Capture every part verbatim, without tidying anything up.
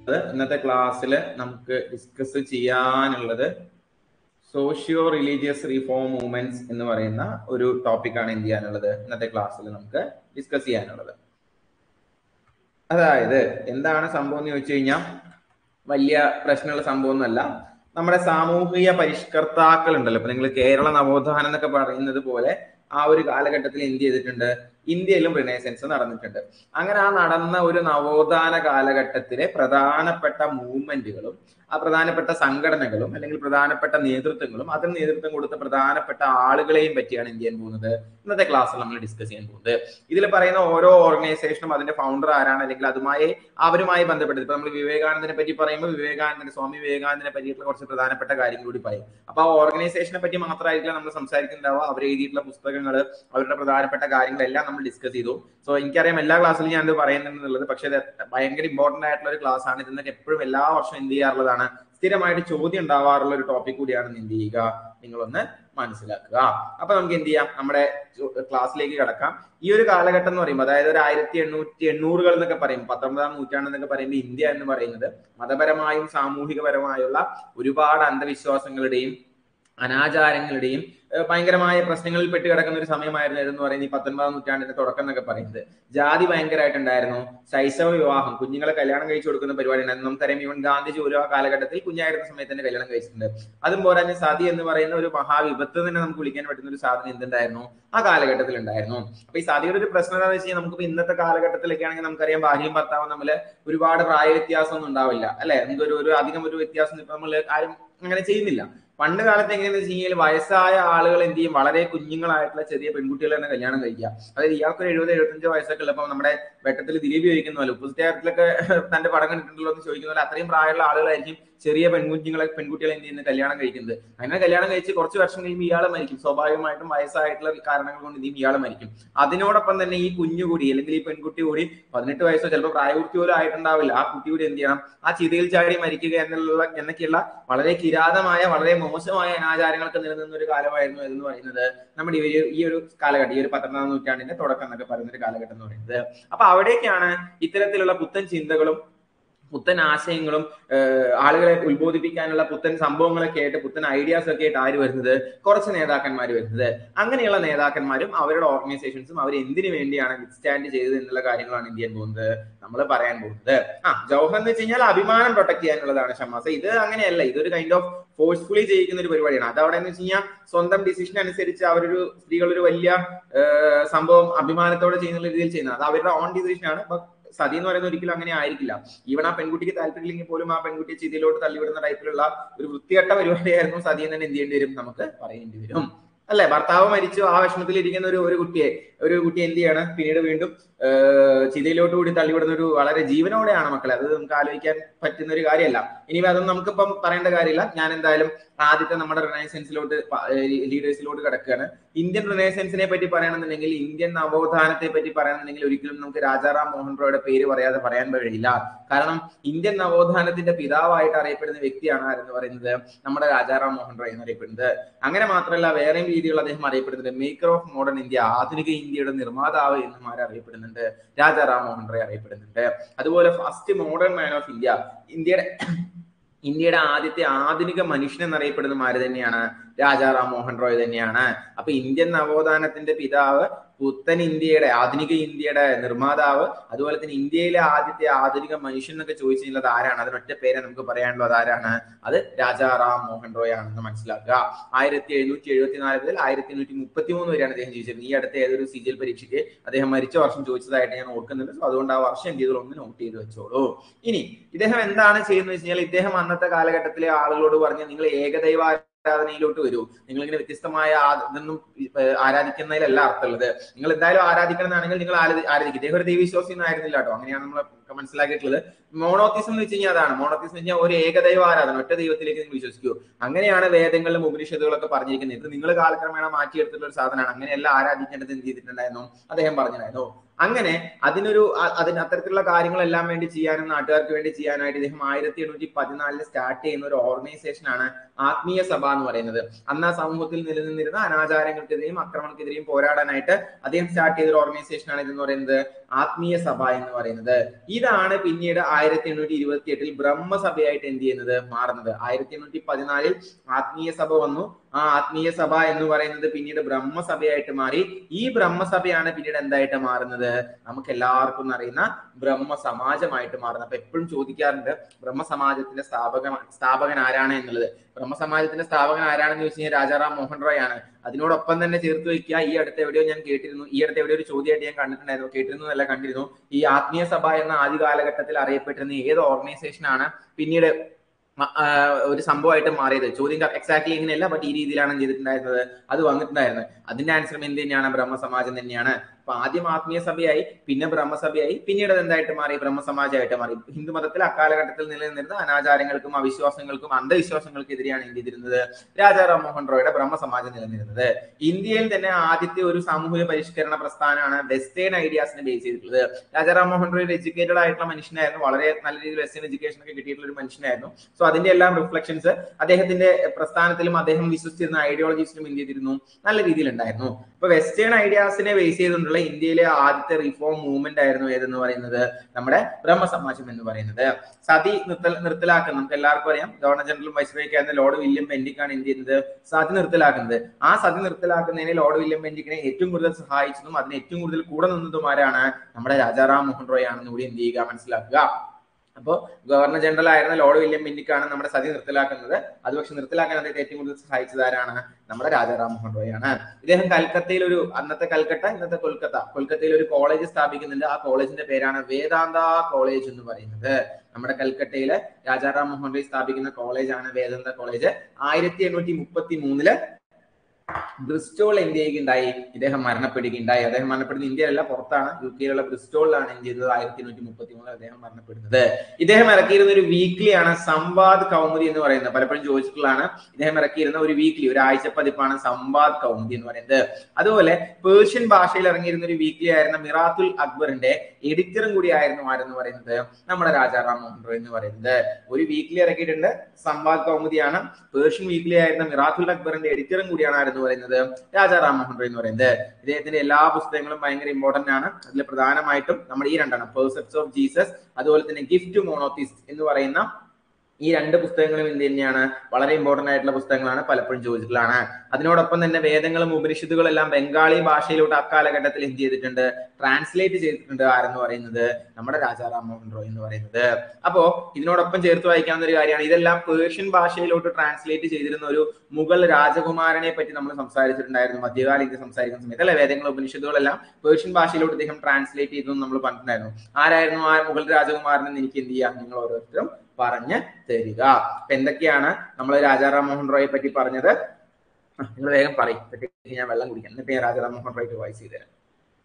ഇന്നത്തെ ക്ലാസ്സിൽ നമുക്ക് ഡിസ്കസ് ചെയ്യാനുള്ളത് സോഷ്യോ റിലീജിയസ് റീഫോം മൂവ്മെന്റ്സ് എന്ന് പറയുന്ന ഒരു ടോപ്പിക്കാണ് എന്ത് ചെയ്യാനുള്ളത് ഇന്നത്തെ ക്ലാസ്സിൽ നമുക്ക് ഡിസ്കസ് ചെയ്യാനുള്ളത്. അതായത് എന്താണ് സംഭവം എന്ന് ചോദിച്ചു കഴിഞ്ഞാൽ വലിയ പ്രശ്നമുള്ള സംഭവമൊന്നുമല്ല. നമ്മുടെ സാമൂഹിക പരിഷ്കർത്താക്കൾ ഉണ്ടല്ലോ, ഇപ്പൊ നിങ്ങൾ കേരള നവോത്ഥാനം എന്നൊക്കെ പറയുന്നത് പോലെ ആ ഒരു കാലഘട്ടത്തിൽ എന്ത് ചെയ്തിട്ടുണ്ട്, ഇന്ത്യയിലും റിനൈസൻസ് നടന്നിട്ടുണ്ട്. അങ്ങനെ ആ നടന്ന ഒരു നവോത്ഥാന കാലഘട്ടത്തിലെ പ്രധാനപ്പെട്ട മൂവ്മെന്റുകളും ആ പ്രധാനപ്പെട്ട സംഘടനകളും അല്ലെങ്കിൽ പ്രധാനപ്പെട്ട നേതൃത്വങ്ങളും അതിന് നേതൃത്വം കൊടുത്ത പ്രധാനപ്പെട്ട ആളുകളെയും പറ്റിയാണ് എന്ത് ചെയ്യാൻ പോകുന്നത് ഇന്നത്തെ ക്ലാസ്സിൽ നമ്മൾ ഡിസ്കസ് ചെയ്യാൻ പോകുന്നത്. ഇതിൽ പറയുന്ന ഓരോ ഓർഗനൈസേഷനും അതിന്റെ ഫൗണ്ടർ ആരാണ് അല്ലെങ്കിൽ അതുമായി അവരുമായി ബന്ധപ്പെട്ടത്. ഇപ്പൊ നമ്മൾ വിവേകാനന്ദനെ പറ്റി പറയുമ്പോൾ വിവേകാനന്ദൻ സ്വാമി വിവേകാനന്ദനെ പറ്റിയിട്ടുള്ള കുറച്ച് പ്രധാനപ്പെട്ട കാര്യങ്ങൾ കൂടി പറയും. അപ്പൊ ആ ഓർഗനൈസേഷനെ പറ്റി മാത്രമായിരിക്കില്ല നമ്മൾ സംസാരിക്കുന്നുണ്ടാവുക, അവർ എഴുതിയിട്ടുള്ള പുസ്തകങ്ങൾ, അവരുടെ പ്രധാനപ്പെട്ട കാര്യങ്ങളെല്ലാം നമ്മൾ ഡിസ്കസ് ചെയ്തു. സോ എനിക്കറിയാം എല്ലാ ക്ലാസ്സിലും ഞാൻ ഇത് പറയുന്നുള്ളത്, പക്ഷേ ഇത് ഭയങ്കര ഇമ്പോർട്ടന്റ് ആയിട്ടുള്ള ഒരു ക്ലാസ് ആണ്. ഇതിന്നൊക്കെ എപ്പോഴും എല്ലാ വർഷവും എന്ത് ചെയ്യാറുള്ളതാണ്, സ്ഥിരമായിട്ട് ചോദ്യം ഉണ്ടാവാറുള്ള ഒരു ടോപ്പിക് കൂടിയാണ്. എന്ത് ചെയ്യുക, നിങ്ങളൊന്ന് മനസ്സിലാക്കുക. അപ്പൊ നമുക്ക് എന്ത് ചെയ്യാം, നമ്മുടെ ക്ലാസ്സിലേക്ക് കിടക്കാം. ഈ ഒരു കാലഘട്ടം എന്ന് പറയുമ്പോൾ അതായത് ഒരു ആയിരത്തി എണ്ണൂറ്റി എണ്ണൂറുകൾ എന്നൊക്കെ പറയും, പത്തൊമ്പതാം നൂറ്റാണ്ട് എന്നൊക്കെ പറയുമ്പോൾ ഇന്ത്യ എന്ന് പറയുന്നത് മതപരമായും സാമൂഹികപരമായുള്ള ഒരുപാട് അന്ധവിശ്വാസങ്ങളുടെയും അനാചാരങ്ങളുടെയും ഭയങ്കരമായ പ്രശ്നങ്ങളിൽ പെട്ട് കിടക്കുന്ന ഒരു സമയമായിരുന്നു എന്ന് പറയുന്നത് ഈ പത്തൊൻപതാം നൂറ്റാണ്ടിന്റെ തുടക്കം എന്നൊക്കെ പറയുന്നത്. ജാതി ഭയങ്കരമായിട്ടുണ്ടായിരുന്നു, ശൈശവ വിവാഹം, കുഞ്ഞുങ്ങളെ കല്യാണം കഴിച്ചു കൊടുക്കുന്ന പരിപാടി ഉണ്ടായിരുന്നു. നമുക്കറിയാം ഇവൻ ഗാന്ധിജി ഓരോ കാലഘട്ടത്തിൽ കുഞ്ഞായിരുന്ന സമയത്ത് തന്നെ കല്യാണം കഴിച്ചിട്ടുണ്ട്. അതും പോരാഞ്ഞ് സതി എന്ന് പറയുന്ന ഒരു മഹാവിപത്ത് തന്നെ നമുക്ക് വിളിക്കാൻ പറ്റുന്ന ഒരു സാധനം എന്തുണ്ടായിരുന്നു ആ കാലഘട്ടത്തിൽ ഉണ്ടായിരുന്നു. അപ്പൊ ഈ സതിയുടെ ഒരു പ്രശ്നം എന്താണെന്ന് വെച്ച് കഴിഞ്ഞാൽ നമുക്ക് ഇന്നത്തെ കാലഘട്ടത്തിലൊക്കെ ആണെങ്കിൽ നമുക്കറിയാം ഭാര്യയും ഭർത്താവും തമ്മിൽ ഒരുപാട് പ്രായ വ്യത്യാസം ഒന്നും ഉണ്ടാവില്ല അല്ലെ, നമുക്കൊരു ഒരു അധികം ഒരു വ്യത്യാസം ഇപ്പൊ നമ്മൾ ആരും അങ്ങനെ ചെയ്യുന്നില്ല. പണ്ട് കാലത്ത് എങ്ങനെയാണെന്ന് വെച്ച് കഴിഞ്ഞാൽ വയസ്സായ ആളുകൾ എന്ത് ചെയ്യും, വളരെ കുഞ്ഞുങ്ങളായിട്ടുള്ള ചെറിയ പെൺകുട്ടികൾ തന്നെ കല്യാണം കഴിക്കുക. അതായത് ഇയാൾക്ക് ഒരു എഴുപത് എഴുപത്തഞ്ച് വയസ്സൊക്കെ ഉള്ളപ്പോൾ നമ്മുടെ വെട്ടത്തിൽ ദിലീപ് ചോദിക്കുന്നല്ലോ, ഉപ്പുസ്റ്റാരത്തിലൊക്കെ തന്റെ പടം കണ്ടിട്ടുണ്ടല്ലോ എന്ന് ചോദിക്കുന്ന പോലെ അത്രയും പ്രായമുള്ള ആളുകളായിരിക്കും ചെറിയ പെൺകുഞ്ഞുങ്ങളെ പെൺകുട്ടികളെ എന്ത് ചെയ്യുന്നത് കല്യാണം കഴിക്കുന്നത്. അങ്ങനെ കല്യാണം കഴിച്ച് കുറച്ച് വർഷം കഴിയുമ്പോൾ ഇയാൾ മരിക്കും. സ്വാഭാവികമായിട്ടും വയസ്സായിട്ടുള്ള കാരണങ്ങൾ കൊണ്ട് എന്ത് ചെയ്യും, ഇയാൾ മരിക്കും. അതിനോടൊപ്പം തന്നെ ഈ കുഞ്ഞു കൂടി അല്ലെങ്കിൽ ഈ പെൺകുട്ടി കൂടി പതിനെട്ട് വയസ്സോ ചിലപ്പോൾ പ്രായപൂർത്തി പോലും ആയിട്ടുണ്ടാവില്ല, ആ കുട്ടി കൂടി എന്ത് ചെയ്യണം, ആ ചിതയിൽ ചാടി മരിക്കുക എന്നുള്ള എന്നൊക്കെയുള്ള വളരെ കിരാതമായ വളരെ മോശമായ അനാചാരങ്ങൾക്ക് നിലനിന്ന ഒരു കാലമായിരുന്നു എന്ന് പറയുന്നത് നമ്മുടെ ഈ ഒരു ഈ ഒരു കാലഘട്ടം, ഈ ഒരു പത്തൊമ്പതാം നൂറ്റാണ്ടിന്റെ തുടക്കം എന്നൊക്കെ പറയുന്ന ഒരു കാലഘട്ടം എന്ന് പറയുന്നത്. അപ്പൊ അവിടേക്കാണ് ഇത്തരത്തിലുള്ള പുത്തൻ ചിന്തകളും പുത്തൻ ആശയങ്ങളും ആളുകളെ ഉത്ബോധിപ്പിക്കാനുള്ള പുത്തൻ സംഭവങ്ങളൊക്കെ ആയിട്ട് പുത്തൻ ഐഡിയാസ് ഒക്കെ ആയിട്ട് ആര് വരുന്നത്, കുറച്ച് നേതാക്കന്മാർ വരുന്നത്. അങ്ങനെയുള്ള നേതാക്കന്മാരും അവരുടെ ഓർഗനൈസേഷൻസും അവർ എന്തിനു വേണ്ടിയാണ് വിത്ത്സ്റ്റാൻഡ് ചെയ്തത് എന്നുള്ള കാര്യങ്ങളാണ് എന്ത് ചെയ്യാൻ പോകുന്നത് നമ്മൾ പറയാൻ പോകുന്നത്. ആ ജവഹർ എന്ന് വെച്ച് കഴിഞ്ഞാൽ അഭിമാനം പ്രൊട്ടക്ട് ചെയ്യാനുള്ളതാണ് ഷമ്മാസ. ഇത് അങ്ങനെയല്ല, ഇതൊരു കൈൻഡ് ഓഫ് ഫോഴ്സ്ഫുള്ളി ചെയ്യിക്കുന്ന ഒരു പരിപാടിയാണ്. അത് അവിടെ എന്ന് വെച്ച് കഴിഞ്ഞാൽ സ്വന്തം ഡിസിഷൻ അനുസരിച്ച് അവരൊരു സ്ത്രീകളൊരു വലിയ സംഭവം അഭിമാനത്തോടെ ചെയ്യുന്ന രീതിയിൽ ചെയ്യുന്നത്, അത് അവരുടെ ഓൺ ഡിസിഷൻ ആണ്. സതി എന്ന് പറയുന്നത് ഒരിക്കലും അങ്ങനെ ആയിരിക്കില്ല. ഈവൻ ആ പെൺകുട്ടിക്ക് താല്പര്യമില്ലെങ്കിൽ പോലും ആ പെൺകുട്ടിയെ ചിതിയിലോട്ട് തള്ളിവിടുന്ന ടൈപ്പിലുള്ള ഒരു വൃത്തികെട്ട പരിപാടിയായിരുന്നു സതി എന്ന് തന്നെ എന്ത് ചെയ്യേണ്ടി വരും, നമുക്ക് പറയേണ്ടി വരും അല്ലെ. ഭർത്താവ് മരിച്ചു, ആ വിഷമത്തിൽ ഇരിക്കുന്ന ഒരു ഒരു കുട്ടിയെ ഒരു കുട്ടി എന്ത് ചെയ്യാണ്, പിന്നീട് വീണ്ടും ചിതയിലോട്ട് കൂടി തള്ളിവിടുന്ന ഒരു വളരെ ജീവനോടെയാണ് മക്കളെ. അത് നമുക്ക് ആലോചിക്കാൻ പറ്റുന്ന ഒരു കാര്യമല്ല. ഇനി അതൊന്നും നമുക്കിപ്പം പറയേണ്ട കാര്യമില്ല. ഞാൻ എന്തായാലും ആദ്യത്തെ നമ്മുടെ റിനൈസൻസിലോട്ട് ലീഡേഴ്സിലോട്ട് കിടക്കുകയാണ്. ഇന്ത്യൻ റിനൈസൻസിനെ പറ്റി പറയണമെന്നുണ്ടെങ്കിൽ, ഇന്ത്യൻ നവോത്ഥാനത്തെ പറ്റി പറയണമെന്നുണ്ടെങ്കിൽ ഒരിക്കലും നമുക്ക് രാജാ റാം മോഹൻ റോയുടെ പേര് പറയാതെ പറയാൻ കഴിയില്ല. കാരണം ഇന്ത്യൻ നവോത്ഥാനത്തിന്റെ പിതാവായിട്ട് അറിയപ്പെടുന്ന വ്യക്തിയാണ് ആരെന്ന് പറയുന്നത് നമ്മുടെ രാജാ റാം മോഹൻ റോയ് എന്നറിയപ്പെടുന്നത്. അങ്ങനെ മാത്രമല്ല വേറെയും രീതിയിൽ അദ്ദേഹം അറിയപ്പെടുന്നുണ്ട്. മേക്കർ ഓഫ് മോഡേൺ ഇന്ത്യ, ആധുനിക ഇന്ത്യയുടെ നിർമ്മാതാവ് എന്നും ആരറിയപ്പെടുന്നുണ്ട്, രാജാ റാം മോഹൻ റോയ് അറിയപ്പെടുന്നുണ്ട്. അതുപോലെ first modern man of India, ഇന്ത്യയുടെ ഇന്ത്യയുടെ ആദ്യത്തെ ആധുനിക മനുഷ്യൻ എന്നറിയപ്പെടുന്ന ആര് തന്നെയാണ്, രാജാ റാം മോഹൻ റോയ് തന്നെയാണ്. അപ്പൊ ഇന്ത്യൻ നവോത്ഥാനത്തിന്റെ പിതാവ്, പുത്തൻ ഇന്ത്യയുടെ ആധുനിക ഇന്ത്യയുടെ നിർമ്മാതാവ്, അതുപോലെ തന്നെ ഇന്ത്യയിലെ ആദ്യത്തെ ആധുനിക മനുഷ്യൻ എന്നൊക്കെ ചോദിച്ചു കഴിഞ്ഞാൽ ആരാണ്, അതിനൊറ്റ പേരെ നമുക്ക് പറയാനുള്ളത് ആരാണ്, അത് രാജാ റാം മോഹൻ റോയ് ആണെന്ന് മനസ്സിലാക്കുക. ആയിരത്തി എഴുന്നൂറ്റി എഴുപത്തിനാല് മുതൽ ആയിരത്തി എണ്ണൂറ്റി മുപ്പത്തി മൂന്ന് വരെയാണ് അദ്ദേഹം ജീവിച്ചിരുന്നത്. ഈ അടുത്ത ഏതൊരു സി ജി എൽ പരീക്ഷയ്ക്ക് അദ്ദേഹം മരിച്ച വർഷം ചോദിച്ചതായിട്ട് ഞാൻ ഓർക്കുന്നുണ്ട്. സോ അതുകൊണ്ട് ആ വർഷം എന്ത് ചെയ്തോളൂ, ഒന്ന് നോട്ട് ചെയ്ത് വെച്ചോളൂ. ഇനി ഇദ്ദേഹം എന്താണ് ചെയ്യുന്നത് വെച്ച് കഴിഞ്ഞാൽ, ഇദ്ദേഹം അന്നത്തെ കാലഘട്ടത്തിലെ ആളുകളോട് പറഞ്ഞ് നിങ്ങൾ ഏകദൈവ ആരാധനയിലോട്ട് വരൂ, നിങ്ങളിങ്ങനെ വ്യത്യസ്തമായ ഇതൊന്നും ആരാധിക്കുന്നതിലല്ല അർത്ഥമുള്ളത്. നിങ്ങൾ എന്തായാലും ആരാധിക്കണം എന്നാണെങ്കിൽ നിങ്ങൾ ആരാധിക്കും. ഇദ്ദേഹം ഒരു ദൈവവിശ്വാസി ഒന്നും ആയിരുന്നില്ല കേട്ടോ, അങ്ങനെയാണ് നമ്മൾ മനസ്സിലാക്കിയിട്ടുള്ളത്. മോണോത്തിസം എന്ന് വെച്ച് കഴിഞ്ഞാൽ അതാണ്. മോണോത്തിസം എന്ന് വെച്ചാൽ ഒരു ഏകദൈവ ആരാധന, ഒറ്റ ദൈവത്തിലേക്ക് നിങ്ങൾ വിശ്വസിക്കൂ. അങ്ങനെയാണ് വേദങ്ങളിലും ഉപനിഷത്തുകളൊക്കെ പറഞ്ഞിരിക്കുന്നത്. ഇത് നിങ്ങൾ കാലക്രമേണ മാറ്റിയെടുത്തിട്ടുള്ള ഒരു സാധനമാണ്. അങ്ങനെയല്ല ആരാധിക്കേണ്ടത് എന്ത് ചെയ്തിട്ടുണ്ടായിരുന്നു അദ്ദേഹം പറഞ്ഞിട്ടുണ്ടായിരുന്നു. അങ്ങനെ അതിനൊരു അതിന് അത്തരത്തിലുള്ള കാര്യങ്ങളെല്ലാം വേണ്ടി ചെയ്യാനും നാട്ടുകാർക്ക് വേണ്ടി ചെയ്യാനായിട്ട് ഇദ്ദേഹം ആയിരത്തി എണ്ണൂറ്റി പതിനാലില് സ്റ്റാർട്ട് ചെയ്യുന്ന ഒരു ഓർഗനൈസേഷൻ ആണ് ആത്മീയ സഭ എന്ന് പറയുന്നത്. അന്ന് ആ സമൂഹത്തിൽ നിലനിന്നിരുന്ന അനാചാരങ്ങൾക്കെതിരെയും അക്രമണക്കെതിരെയും പോരാടാനായിട്ട് അദ്ദേഹം സ്റ്റാർട്ട് ചെയ്ത ഒരു ഓർഗനൈസേഷൻ ആണ് ഇതെന്ന് പറയുന്നത് ആത്മീയ സഭ എന്ന് പറയുന്നത്. ഇതാണ് പിന്നീട് ആയിരത്തി എണ്ണൂറ്റി ഇരുപത്തി എട്ടിൽ ബ്രഹ്മസഭയായിട്ട് എന്ത് ചെയ്യുന്നത് മാറുന്നത്. ആയിരത്തി എണ്ണൂറ്റി പതിനാലിൽ ആത്മീയ സഭ വന്നു. ആ ആത്മീയ സഭ എന്ന് പറയുന്നത് പിന്നീട് ബ്രഹ്മസഭയായിട്ട് മാറി. ഈ ബ്രഹ്മസഭയാണ് പിന്നീട് എന്തായിട്ട് മാറുന്നത്, നമുക്ക് എല്ലാവർക്കും അറിയുന്ന ബ്രഹ്മ സമാജമായിട്ട് മാറുന്നത്. അപ്പൊ എപ്പോഴും ചോദിക്കാറുണ്ട് ബ്രഹ്മ സമാജത്തിന്റെ സ്ഥാപക സ്ഥാപകൻ ആരാണ് എന്നുള്ളത്. ബ്രഹ്മ സമാജത്തിന്റെ സ്ഥാപകൻ ആരാണെന്ന് ചോദിച്ചു കഴിഞ്ഞാൽ രാജാറാം മോഹൻ റോയ് ആണ്. അതിനോടൊപ്പം തന്നെ ചേർത്ത് വെക്കുക, ഈ അടുത്ത എവിടെയോ ഞാൻ കേട്ടിരുന്നു, ഈ അടുത്ത എവിടെയോ ഒരു ചോദ്യമായിട്ട് ഞാൻ കണ്ടിട്ടുണ്ടായിരുന്നു, കേട്ടിരുന്നു എന്നല്ല കണ്ടിരുന്നു, ഈ ആത്മീയ സഭ എന്ന ആദ്യ കാലഘട്ടത്തിൽ അറിയപ്പെട്ടിരുന്ന ഏത് ഓർഗനൈസേഷൻ ആണ് പിന്നീട് ഒരു സംഭവമായിട്ട് മാറിയത്. ചോദ്യം എക്സാക്ട്ലി ഇങ്ങനെയല്ല, ബട്ട് ഈ രീതിയിലാണ് ചെയ്തിട്ടുണ്ടായിരുന്നത്, അത് വന്നിട്ടുണ്ടായിരുന്നത്. അതിന്റെ ആൻസറും എന്ത് തന്നെയാണ്, ബ്രഹ്മസമാജം തന്നെയാണ്. അപ്പൊ ആദ്യം ആത്മീയ സഭയായി, പിന്നെ ബ്രഹ്മസഭയായി, പിന്നീട് അത് എന്തായിട്ട് മാറി, ബ്രഹ്മസമാജമായിട്ട് മാറി. ഹിന്ദു മതത്തിൽ അക്കാലഘട്ടത്തിൽ നിലനിന്നിരുന്ന അനാചാരങ്ങൾക്കും അവിശ്വാസങ്ങൾക്കും അന്ധവിശ്വാസങ്ങൾക്കെതിരെയാണ് എന്ത് ചെയ്തിരുന്നത്, രാജാറാം മോഹൻ റോയുടെ ബ്രഹ്മസമാജം നിലനിന്നിരുന്നത്. ഇന്ത്യയിൽ തന്നെ ആദ്യത്തെ ഒരു സാമൂഹിക പരിഷ്കരണ പ്രസ്ഥാനമാണ് വെസ്റ്റേൺ ഐഡിയാസിനെ ബേസ് ചെയ്തിട്ടുള്ളത്. രാജാറാം മോഹൻ റോയ് ഒരു എഡ്യൂക്കേറ്റഡ് ആയിട്ടുള്ള മനുഷ്യനായിരുന്നു, വളരെ നല്ല രീതിയിൽ വെസ്റ്റേൺ എഡ്യൂക്കേഷൻ ഒക്കെ കിട്ടിയിട്ടുള്ള ഒരു മനുഷ്യനായിരുന്നു. സോ അതിന്റെ എല്ലാം റിഫ്ലക്ഷൻസ് അദ്ദേഹത്തിന്റെ പ്രസ്ഥാനത്തിലും അദ്ദേഹം വിശ്വസിച്ചിരുന്ന ഐഡിയോളജീസിലും എന്ത് ചെയ്തിരുന്നു, നല്ല രീതിയിൽ ഉണ്ടായിരുന്നു. അപ്പൊ വെസ്റ്റേൺ ഐഡിയാസിനെ ബേസ് ചെയ്തുകൊണ്ടുള്ള ഇന്ത്യയിലെ ആദ്യത്തെ റിഫോം മൂവ്മെന്റ് ആയിരുന്നു ഏതെന്ന് പറയുന്നത്, നമ്മുടെ ബ്രഹ്മസമാജം എന്ന് പറയുന്നത്. സതി നിർത്തൽ നിർത്തലാക്കുന്നത് നമുക്ക് എല്ലാവർക്കും അറിയാം. ഗവർണർ ജനറലും വൈസ്രോയൊക്കെ ആയിരുന്ന ലോർഡ് വില്യം ബെന്റിക്കാണ് എന്ത് ചെയ്യുന്നത്, സതി നിർത്തലാക്കുന്നത്. ആ സതി നിർത്തലാക്കുന്നതിന് ലോർഡ് വില്യം ബെന്റിക്കിനെ ഏറ്റവും കൂടുതൽ സഹായിച്ചതും അതിന് ഏറ്റവും കൂടുതൽ കൂടെ നിന്നതും ആരാണ്, നമ്മുടെ രാജാറാം മോഹൻ റോയ് ആണെന്ന് കൂടി എന്ത് ചെയ്യുക, മനസ്സിലാക്കുക. അപ്പോൾ ഗവർണർ ജനറൽ ആയിരുന്ന ലോർഡ് വില്യം ബെന്റിക്കാണ് നമ്മുടെ സതി നിർത്തലാക്കുന്നത്. അത് പക്ഷെ നിർത്തലാക്കാൻ അദ്ദേഹത്തെ ഏറ്റവും കൂടുതൽ സഹായിച്ചത് ആരാണ്, നമ്മുടെ രാജാറാം മോഹൻ റോയ് ആണ്. ഇദ്ദേഹം കൽക്കത്തയിൽ ഒരു, അന്നത്തെ കൽക്കട്ട ഇന്നത്തെ കൊൽക്കത്ത, കൊൽക്കത്തയിൽ ഒരു കോളേജ് സ്ഥാപിക്കുന്നുണ്ട്. ആ കോളേജിന്റെ പേരാണ് വേദാന്ത കോളേജ് എന്ന് പറയുന്നത്. നമ്മുടെ കൽക്കട്ടയിലെ രാജാറാം മോഹൻ റോയ് സ്ഥാപിക്കുന്ന കോളേജാണ് വേദാന്ത കോളേജ്. ആയിരത്തി എണ്ണൂറ്റി മുപ്പത്തി മൂന്നില് ബ്രിസ്റ്റോൾ ഇന്ത്യക്ക് ഉണ്ടായി, ഇദ്ദേഹം മരണപ്പെടുകയുണ്ടായി. അദ്ദേഹം മരണപ്പെടുന്നത് ഇന്ത്യയിലല്ല, പുറത്താണ്, യു കെയിലുള്ള ബ്രിസ്റ്റോളിലാണ് എന്ത് ചെയ്തത്, ആയിരത്തി എണ്ണൂറ്റി മുപ്പത്തി മൂന്നിൽ അദ്ദേഹം മരണപ്പെടുന്നത്. ഇദ്ദേഹം ഇറക്കിയിരുന്ന ഒരു വീക്ക്ലിയാണ് സംവാദ് കൗമുദി എന്ന് പറയുന്നത്. പലപ്പോഴും ചോദിച്ചിട്ടുള്ളതാണ്. ഇദ്ദേഹം ഇറക്കിയിരുന്ന ഒരു വീക്ക്ലി, ഒരു ആഴ്ച പതിപ്പാണ് സംവാദ് കൗമുദി എന്ന് പറയുന്നത്. അതുപോലെ പേർഷ്യൻ ഭാഷയിൽ ഇറങ്ങിയിരുന്ന ഒരു വീക്ക്ലി ആയിരുന്ന മിറാത്തുൽ അക്ബറിന്റെ എഡിറ്ററും കൂടി ആയിരുന്നു ആരെന്ന് പറയുന്നത്, നമ്മുടെ രാജാറാം മോഹൻ റോയ് എന്ന് പറയുന്നത്. ഒരു വീക്ക്ലി ഇറക്കിയിട്ടുണ്ട്, സംവാദ് കൗമുദിയാണ്. പേർഷ്യൻ വീക്ക്ലി ആയിരുന്ന മിറാത്തുൽ അക്ബറിന്റെ എഡിറ്ററും കൂടിയാണ് ആരെന്ന് പറയുന്നത്, രാജാറാം മോഹൻ റോയ് എന്ന് പറയുന്നത്. ഇദ്ദേഹത്തിന്റെ എല്ലാ പുസ്തകങ്ങളും ഭയങ്കര ഇമ്പോർട്ടന്റ് ആണ്. അതിൽ പ്രധാനമായിട്ടും നമ്മുടെ ഈ രണ്ടെണ്ണം, പെർസെപ്റ്റ്സ് ഓഫ് ജീസസ്, അതുപോലെ തന്നെ ഗിഫ്റ്റ് ടു മോണോത്തിസ്റ്റ് എന്ന് പറയുന്ന ഈ രണ്ട് പുസ്തകങ്ങളും എന്ത് തന്നെയാണ്, വളരെ ഇമ്പോർട്ടന്റ് ആയിട്ടുള്ള പുസ്തകങ്ങളാണ്, പലപ്പോഴും ചോദിച്ചിട്ടുള്ളതാണ്. അതിനോടൊപ്പം തന്നെ വേദങ്ങളും ഉപനിഷത്തുകളും എല്ലാം ബംഗാളി ഭാഷയിലോട്ട് അക്കാലഘട്ടത്തിൽ എന്ത് ചെയ്തിട്ടുണ്ട്, ട്രാൻസ്ലേറ്റ് ചെയ്തിട്ടുണ്ട്. ആരെന്ന് പറയുന്നത്, നമ്മുടെ രാജാറാം മോഹൻ റോയ് എന്ന് പറയുന്നത്. അപ്പോ ഇതിനോടൊപ്പം ചേർത്ത് വായിക്കാവുന്ന ഒരു കാര്യമാണ്, ഇതെല്ലാം പേർഷ്യൻ ഭാഷയിലോട്ട് ട്രാൻസ്ലേറ്റ് ചെയ്തിരുന്ന ഒരു മുഗൾ രാജകുമാരനെ പറ്റി നമ്മൾ സംസാരിച്ചിട്ടുണ്ടായിരുന്നു മധ്യകാല ഇന്ത്യ സംസാരിക്കുന്ന സമയത്ത്, അല്ലെ? വേദങ്ങളും ഉപനിഷത്തുകളെല്ലാം പേർഷ്യൻ ഭാഷയിലോട്ട് ഇദ്ദേഹം ട്രാൻസ്ലേറ്റ് ചെയ്തു നമ്മൾ പറഞ്ഞിട്ടുണ്ടായിരുന്നു. ആരായിരുന്നു ആ മുഗൾ രാജകുമാരൻ എന്ന് എനിക്ക് എന്ത് ചെയ്യാം, നിങ്ങൾ ഓരോരുത്തരും പറഞ്ഞ് തരിക. അപ്പൊ എന്തൊക്കെയാണ് നമ്മൾ രാജാറാം മോഹൻ റോയെ പറ്റി പറഞ്ഞത്, നിങ്ങൾ വേഗം പറയും. പറ്റി ഞാൻ വെള്ളം കുടിക്കാം, എന്നിട്ട് ഞാൻ രാജാറാം മോഹൻ റോയ്ക്ക് വോയിസ് ചെയ്ത് തരാം.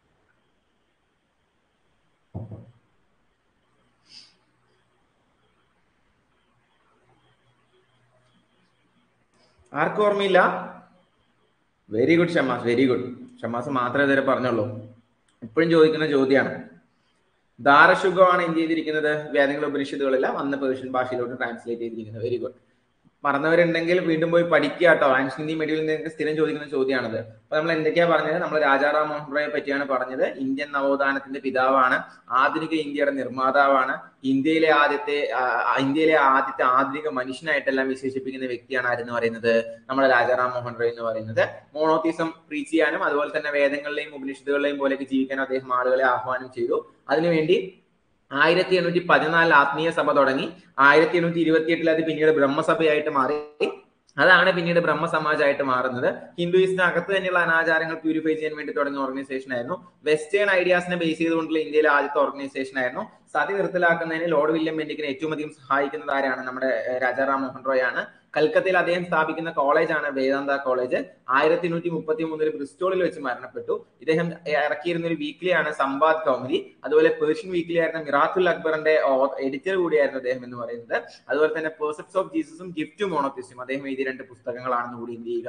ആർക്കും ഓർമ്മയില്ല? Very good Shamas, very good. Shamas മാത്രമേ ഇതുവരെ പറഞ്ഞുള്ളൂ. എപ്പോഴും ചോദിക്കുന്ന ചോദ്യമാണ്. ദാരശുഖമാണ് എന്ത് ചെയ്തിരിക്കുന്നത്, വേദങ്ങളും ഉപനിഷത്തുകളെല്ലാം അന്ന് പേർഷ്യൻ ഭാഷയിലോട്ട് ട്രാൻസ്ലേറ്റ് ചെയ്തിരിക്കുന്നത്. Very good. മറന്നവരുണ്ടെങ്കിൽ വീണ്ടും പോയി പഠിക്കുക കേട്ടോ. ആൻഷ്യൻ ഇന്ത്യ മെഡിവൽ നിങ്ങൾക്ക് സ്ഥിരം ചോദിക്കുന്ന ചോദ്യമാണത്. അപ്പൊ നമ്മൾ എന്തൊക്കെയാ പറഞ്ഞത്, നമ്മൾ രാജാറാം മോഹൻ റോയെ പറ്റിയാണ് പറഞ്ഞത്. ഇന്ത്യൻ നവോത്ഥാനത്തിന്റെ പിതാവാണ്, ആധുനിക ഇന്ത്യയുടെ നിർമ്മാതാവാണ്, ഇന്ത്യയിലെ ആദ്യത്തെ ഇന്ത്യയിലെ ആദ്യത്തെ ആധുനിക മനുഷ്യനായിട്ടെല്ലാം വിശേഷിപ്പിക്കുന്ന വ്യക്തിയാണ് ആരെന്ന് പറയുന്നത്, നമ്മുടെ രാജാറാം മോഹൻ റോയ് എന്ന് പറയുന്നത്. മോണോത്തിസം പ്രീച്ച് ചെയ്യാനും അതുപോലെ തന്നെ വേദങ്ങളിലെയും ഉപനിഷത്തുകളിലെയും പോലെയൊക്കെ ജീവിക്കാനും അദ്ദേഹം ആളുകളെ ആഹ്വാനം ചെയ്തു. അതിനുവേണ്ടി ആയിരത്തി എണ്ണൂറ്റി പതിനാലിൽ ആത്മീയ സഭ തുടങ്ങി. ആയിരത്തി എണ്ണൂറ്റി ഇരുപത്തി എട്ടിൽ അത് പിന്നീട് ബ്രഹ്മസഭയായിട്ട് മാറി. അതാണ് പിന്നീട് ബ്രഹ്മസമാജമായിട്ട് മാറുന്നത്. ഹിന്ദുയിസ്റ്റിനകത്ത് തന്നെയുള്ള അനാചാരങ്ങൾ പ്യൂരിഫൈ ചെയ്യാൻ വേണ്ടി തുടങ്ങിയ ഓർഗനൈസേഷൻ ആയിരുന്നു. വെസ്റ്റേൺ ഐഡിയാസിനെ ബേസ് ചെയ്തുകൊണ്ടുള്ള ഇന്ത്യയിലെ ആദ്യത്തെ ഓർഗനൈസേഷൻ ആയിരുന്നു. സതി നിർത്തലാക്കുന്നതിന് ലോർഡ് വില്യം ബെന്റിക്കിനെ ഏറ്റവും അധികം സഹായിക്കുന്നത് ആരാണ്, നമ്മുടെ രാജാറാം മോഹൻ റോയ് ആണ്. കൽക്കത്തയിൽ അദ്ദേഹം സ്ഥാപിക്കുന്ന കോളേജാണ് വേദാന്ത കോളേജ്. ആയിരത്തി എണ്ണൂറ്റി മുപ്പത്തി മൂന്നിൽ ബ്രിസ്റ്റോളിൽ വെച്ച് മരണപ്പെട്ടു. ഇദ്ദേഹം ഇറക്കിയിരുന്ന ഒരു വീക്ക്ലിയാണ് സംവാദ് കൗമുദി. അതുപോലെ പേർഷ്യൻ വീക്ക്ലി ആയിരുന്ന മിറാത്തുൽ അക്ബറിന്റെ എഡിറ്റർ കൂടിയായിരുന്നു അദ്ദേഹം എന്ന് പറയുന്നത്. അതുപോലെ തന്നെ പെർസെപ്റ്റ്സ് ഓഫ് ജീസസും ഗിഫ്റ്റ് ടു മോണോത്തിസ്റ്റും അദ്ദേഹം എഴുതിയ രണ്ട് പുസ്തകങ്ങളാണെന്ന് കൂടി എന്ത് ചെയ്യുക,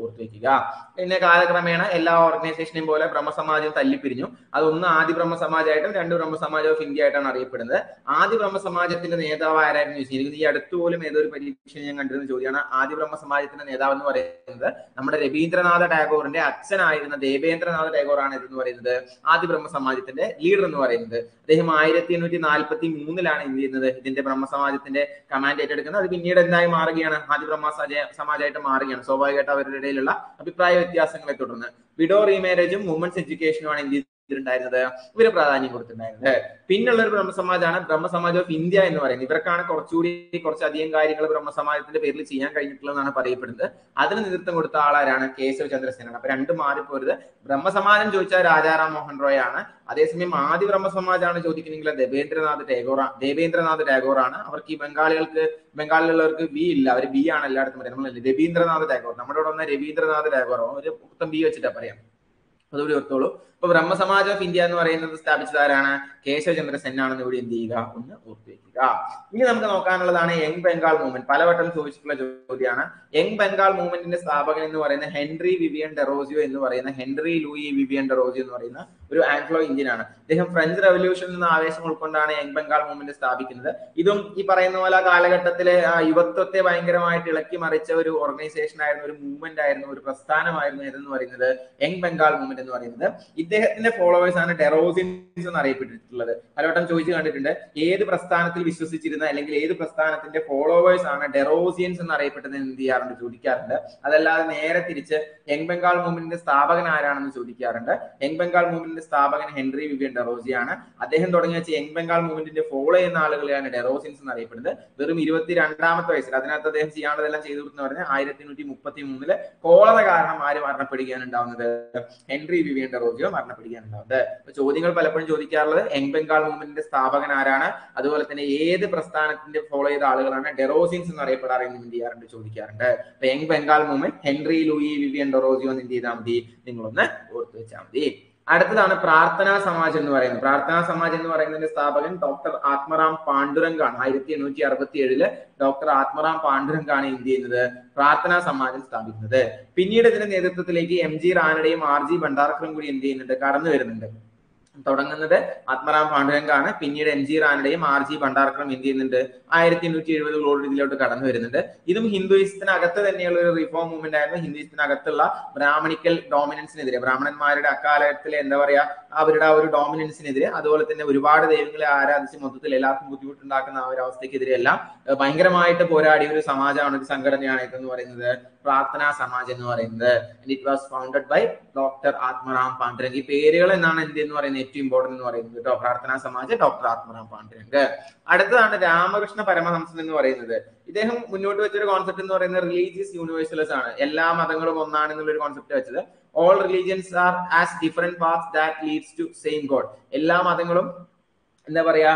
ഓർത്തു വെക്കുക. പിന്നെ കാലക്രമേണ എല്ലാ ഓർഗനൈസേഷനെയും പോലെ ബ്രഹ്മസമാജം തല്ലിപ്പിരിഞ്ഞു. അതൊന്ന് ആദി ബ്രഹ്മസമാജമായിട്ടും രണ്ട് ബ്രഹ്മസമാജ് ഓഫ് ഇന്ത്യ ആയിട്ടാണ് അറിയപ്പെടുന്നത്. ആദി ബ്രഹ്മസമാജത്തിന്റെ നേതാവ് ആരായിരുന്നു ചോദിച്ചിരിക്കുന്നത്? ഈ അടുത്ത് പോലും ഏതൊരു പരീക്ഷ ഞാൻ കണ്ടിരുന്ന ചോദ്യമാണ്. ആദി ബ്രഹ്മസമാജത്തിന്റെ നേതാവ് എന്ന് പറയുന്നത് നമ്മുടെ രവീന്ദ്രനാഥ ടാഗോറിന്റെ അച്ഛനായിരുന്ന ദേവേന്ദ്രനാഥ ടാഗോർ ആണ് എന്ന് പറയുന്നത് ആദി ബ്രഹ്മസമാജത്തിന്റെ ലീഡർ എന്ന് പറയുന്നത്. അദ്ദേഹം ആയിരത്തി എണ്ണൂറ്റി നാൽപ്പത്തി മൂന്നിലാണ് എന്ത് ചെയ്യുന്നത് ഇതിന്റെ ബ്രഹ്മസമാജത്തിന്റെ കമാൻഡ് ഏറ്റെടുക്കുന്നത്. അത് പിന്നീട് എന്തായി മാറുകയാണ്? ആദി ബ്രഹ്മസമാജ സമാജമായിട്ട് മാറുകയാണ്. സ്വാഭാവികമായിട്ട് അവരുടെ ഇടയിലുള്ള അഭിപ്രായ വ്യത്യാസങ്ങളെ തുടർന്ന് വിഡോ റീമാരേജും വുമൻസ് എഡ്യൂക്കേഷനുമാണ് ഇന്ത്യ ണ്ടായിരുന്നത് ഇവര് പ്രാധാന്യം കൊടുത്തിട്ടുണ്ടായിരുന്നത്. പിന്നുള്ള ഒരു ബ്രഹ്മസമാജാണ് ബ്രഹ്മസമാജ് ഓഫ് ഇന്ത്യ എന്ന് പറയുന്നത്. ഇവർക്കാണ് കുറച്ചുകൂടി കുറച്ചധികം കാര്യങ്ങൾ ബ്രഹ്മസമാജത്തിന്റെ പേരിൽ ചെയ്യാൻ കഴിഞ്ഞിട്ടുള്ളതെന്നാണ് പറയപ്പെടുന്നത്. അതിന് നേതൃത്വം കൊടുത്ത ആളാരാണ്? കേശവ് ചന്ദ്ര സെനാണ്. അപ്പൊ രണ്ടും മാറിപ്പോരുത്. ബ്രഹ്മസമാജം ചോദിച്ചാൽ രാജാ റാം മോഹൻ റോയ് ആണ്. അതേസമയം ആദി ബ്രഹ്മസമാജാണ് ചോദിക്കുന്നെങ്കിൽ ദേവേന്ദ്രനാഥ് ടാഗോർ ദേവേന്ദ്രനാഥ് ടാഗോർ ആണ്. അവർക്ക് ഈ ബംഗാളികൾക്ക് ബംഗാളിലുള്ളവർക്ക് ബി ഇല്ല, അവർ ബി ആണ് എല്ലായിടത്തും പറയുന്നത്. നമ്മൾ രവീന്ദ്രനാഥ് ടാഗോർ, നമ്മുടെ ഇവിടെ വന്ന രവീന്ദ്രനാഥ് ടാഗോറോ ഒരു മൊത്തം ബി വെച്ചിട്ടാ പറയാം. അതുകൂടി ഓർത്തോളൂ. ഇപ്പൊ ബ്രഹ്മസമാജ് ഓഫ് ഇന്ത്യ എന്ന് പറയുന്നത് സ്ഥാപിച്ചത് ആരാണ്? കേശവ് ചന്ദ്ര സെൻ ആണെന്ന് കൂടി എന്ത് ചെയ്യുക, ഒന്ന് ഓർത്തു വെക്കുക. ഇനി നമുക്ക് നോക്കാനുള്ളതാണ് യങ് ബംഗാൾ മൂവ്മെന്റ്. പലവട്ടം ചോദിച്ചിട്ടുള്ള ചോദ്യമാണ്. യങ് ബംഗാൾ മൂവ്മെന്റിന്റെ സ്ഥാപകൻ എന്ന് പറയുന്ന ഹെൻറി വിവിയൻ ഡെറോസിയോ എന്ന് പറയുന്ന ഹെൻറി ലൂയി വിവിയൻ ഡെറോസിയോ എന്ന് പറയുന്ന ഒരു ആംഗ്ലോ ഇന്ത്യൻ ആണ്. അദ്ദേഹം ഫ്രഞ്ച് റവല്യൂഷനിൽ നിന്ന് ആവേശം ഉൾക്കൊണ്ടാണ് യങ് ബംഗാൾ മൂവ്മെന്റ് സ്ഥാപിക്കുന്നത്. ഇതും ഈ പറയുന്ന പോലെ കാലഘട്ടത്തിലെ യുവത്വത്തെ ഭയങ്കരമായിട്ട് ഇളക്കി മറിച്ച ഒരു ഓർഗനൈസേഷൻ ആയിരുന്നു, ഒരു മൂവ്മെന്റ് ആയിരുന്നു, ഒരു പ്രസ്ഥാനമായിരുന്നു ഇതെന്ന് പറയുന്നത് യങ് ബംഗാൾ മൂവ്മെന്റ് എന്ന് പറയുന്നത്. ഇദ്ദേഹത്തിന്റെ ഫോളോവേഴ്സ് ആണ് ഡെറോസിയൻസ് എന്ന് അറിയപ്പെട്ടിട്ടുള്ളത്. പലവട്ടം ചോദിച്ചു കണ്ടിട്ടുണ്ട്. ഏത് പ്രസ്ഥാനത്തിൽ വിശ്വസിച്ചിരുന്ന അല്ലെങ്കിൽ ഏത് പ്രസ്ഥാനത്തിന്റെ ഫോളോവേഴ്സ് ആണ് ഡെറോസിയൻസ് എന്ന് അറിയപ്പെട്ടത് എന്ത് ചെയ്യാറുണ്ട്, ചോദിക്കാറുണ്ട്. അതല്ലാതെ നേരെ തിരിച്ച് യങ് ബംഗാൾ മൂവ്മെന്റിന്റെ സ്ഥാപകൻ ആരാണെന്ന് ചോദിക്കാറുണ്ട്. യങ് ബംഗാൾ മൂവ്മെന്റിന്റെ സ്ഥാപകൻ ഹെൻറി വിവിയൻ ഡെറോസിയാണ്. അദ്ദേഹം തുടങ്ങി വെച്ച യങ് ബംഗാൾ മൂവ്മെന്റിന്റെ ഫോളോ ചെയ്യുന്ന ആളുകളെയാണ് ഡെറോസിയൻസ് എന്ന് അറിയപ്പെടുന്നത്. വെറും ഇരുപത്തി രണ്ടാമത്തെ വയസ്സിൽ അതിനകത്ത് അദ്ദേഹം ചെയ്യാനുള്ളതെല്ലാം ചെയ്തു കൊടുത്തെന്ന് പറഞ്ഞാൽ ആയിരത്തി എണ്ണൂറ്റി മുപ്പത്തി മൂന്നില് കോളറ കാരണം ആര് മരണപ്പെടുകയാണ് ഉണ്ടാവുന്നത്? ഹെൻറി വിവിയൻ ഡെറോസിയോ മരണപ്പെടുകയാണ് ഉണ്ടാവുന്നത്. അപ്പൊ ചോദ്യങ്ങൾ പലപ്പോഴും ചോദിക്കാറുള്ളത് യങ് ബംഗാൾ മൂവ്മെന്റിന്റെ സ്ഥാപകൻ ആരാണ്, അതുപോലെ തന്നെ ഏത് പ്രസ്ഥാനത്തിന്റെ ഫോളോ ചെയ്ത ആളുകളാണ് ഡെറോസിയൻസ് എന്ന് അറിയപ്പെടാറ് എന്ന് എന്ത് ചെയ്യാറുണ്ട്, ചോദിക്കാറുണ്ട്. അപ്പൊ young Bengal movement Henry Louis Vivian Derozio എന്ന് എന്ത് ചെയ്താൽ മതി, നിങ്ങളൊന്ന് ഓർത്തു വെച്ചാൽ മതി. അടുത്തതാണ് പ്രാർത്ഥനാ സമാജ് എന്ന് പറയുന്നത്. പ്രാർത്ഥനാ സമാജ് എന്ന് പറയുന്നതിന്റെ സ്ഥാപകൻ ഡോക്ടർ ആത്മറാം പാണ്ഡുരംഗ് ആണ്. ആയിരത്തി എണ്ണൂറ്റി അറുപത്തി ഏഴില് ഡോക്ടർ ആത്മറാം പാണ്ഡുരംഗ് ആണ് എന്ത് ചെയ്യുന്നത്, പ്രാർത്ഥനാ സമാജം സ്ഥാപിക്കുന്നത്. പിന്നീട് ഇതിന്റെ നേതൃത്വത്തിലേക്ക് എം ജി റാനഡയും ആർ ജി ഭണ്ഡാർക്കറും കൂടി എന്ത് ചെയ്യുന്നുണ്ട്, കടന്നു വരുന്നുണ്ട്. തുടങ്ങുന്നത് ആത്മറാം പാണ്ഡുരംഗ് ആണ്. പിന്നീട് എം ജി റാനഡയും ആർ ജി ഭണ്ഡാർക്കറും എന്ത് ചെയ്യുന്നുണ്ട്, ആയിരത്തി എണ്ണൂറ്റി എഴുപതുകളോട് ഇതിലോട്ട് കടന്നു വരുന്നുണ്ട്. ഇതും ഹിന്ദുയിസത്തിനകത്ത് തന്നെയുള്ള ഒരു റിഫോം മൂവ്മെന്റ് ആയിരുന്നു. ഹിന്ദുയിസത്തിനകത്തുള്ള ബ്രാഹ്മണിക്കൽ ഡോമിനൻസിനെതിരെ, ബ്രാഹ്മണന്മാരുടെ അക്കാലത്തിലെ എന്താ പറയാ അവരുടെ ആ ഒരു ഡോമിനൻസിനെതിരെ, അതുപോലെ തന്നെ ഒരുപാട് ദൈവങ്ങളെ ആരാധിച്ച് മൊത്തത്തിൽ എല്ലാവർക്കും ബുദ്ധിമുട്ടുണ്ടാക്കുന്ന ആ ഒരു അവസ്ഥയ്ക്കെതിരെ എല്ലാം ഭയങ്കരമായിട്ട് പോരാടിയ ഒരു സമാജമാണ്, ഒരു സംഘടനയാണ് ഇതെന്ന് പറയുന്നത് പ്രാർത്ഥനാ സമാജ് എന്ന് പറയുന്നത്. It was founded by doctor Atmaram Pandurang. ഈ പേരുകൾ എന്നാണ് എന്ത് എന്ന് പറയുന്നത് ഏറ്റവും ഇമ്പോർട്ടന്റ് എന്ന് പറയുന്നത് കേട്ടോ. പ്രാർത്ഥനാ സമാജ്, ഡോക്ടർ ആത്മറാം പാണ്ഡുരംഗ്. അടുത്തതാണ് രാമകൃഷ്ണ പരമഹംസൻ എന്ന് പറയുന്നത്. ഇദ്ദേഹം മുന്നോട്ട് വെച്ചൊരു കോൺസെപ്റ്റ് എന്ന് പറയുന്നത് റിലീജിയസ് യൂണിവേഴ്സലിസം ആണ്. എല്ലാ മതങ്ങളും ഒന്നാണെന്നുള്ള ഒരു കോൺസെപ്റ്റ് വെച്ചത്. All religions are as different paths that leads to same God. എല്ലാ മതങ്ങളും എന്താ പറയാ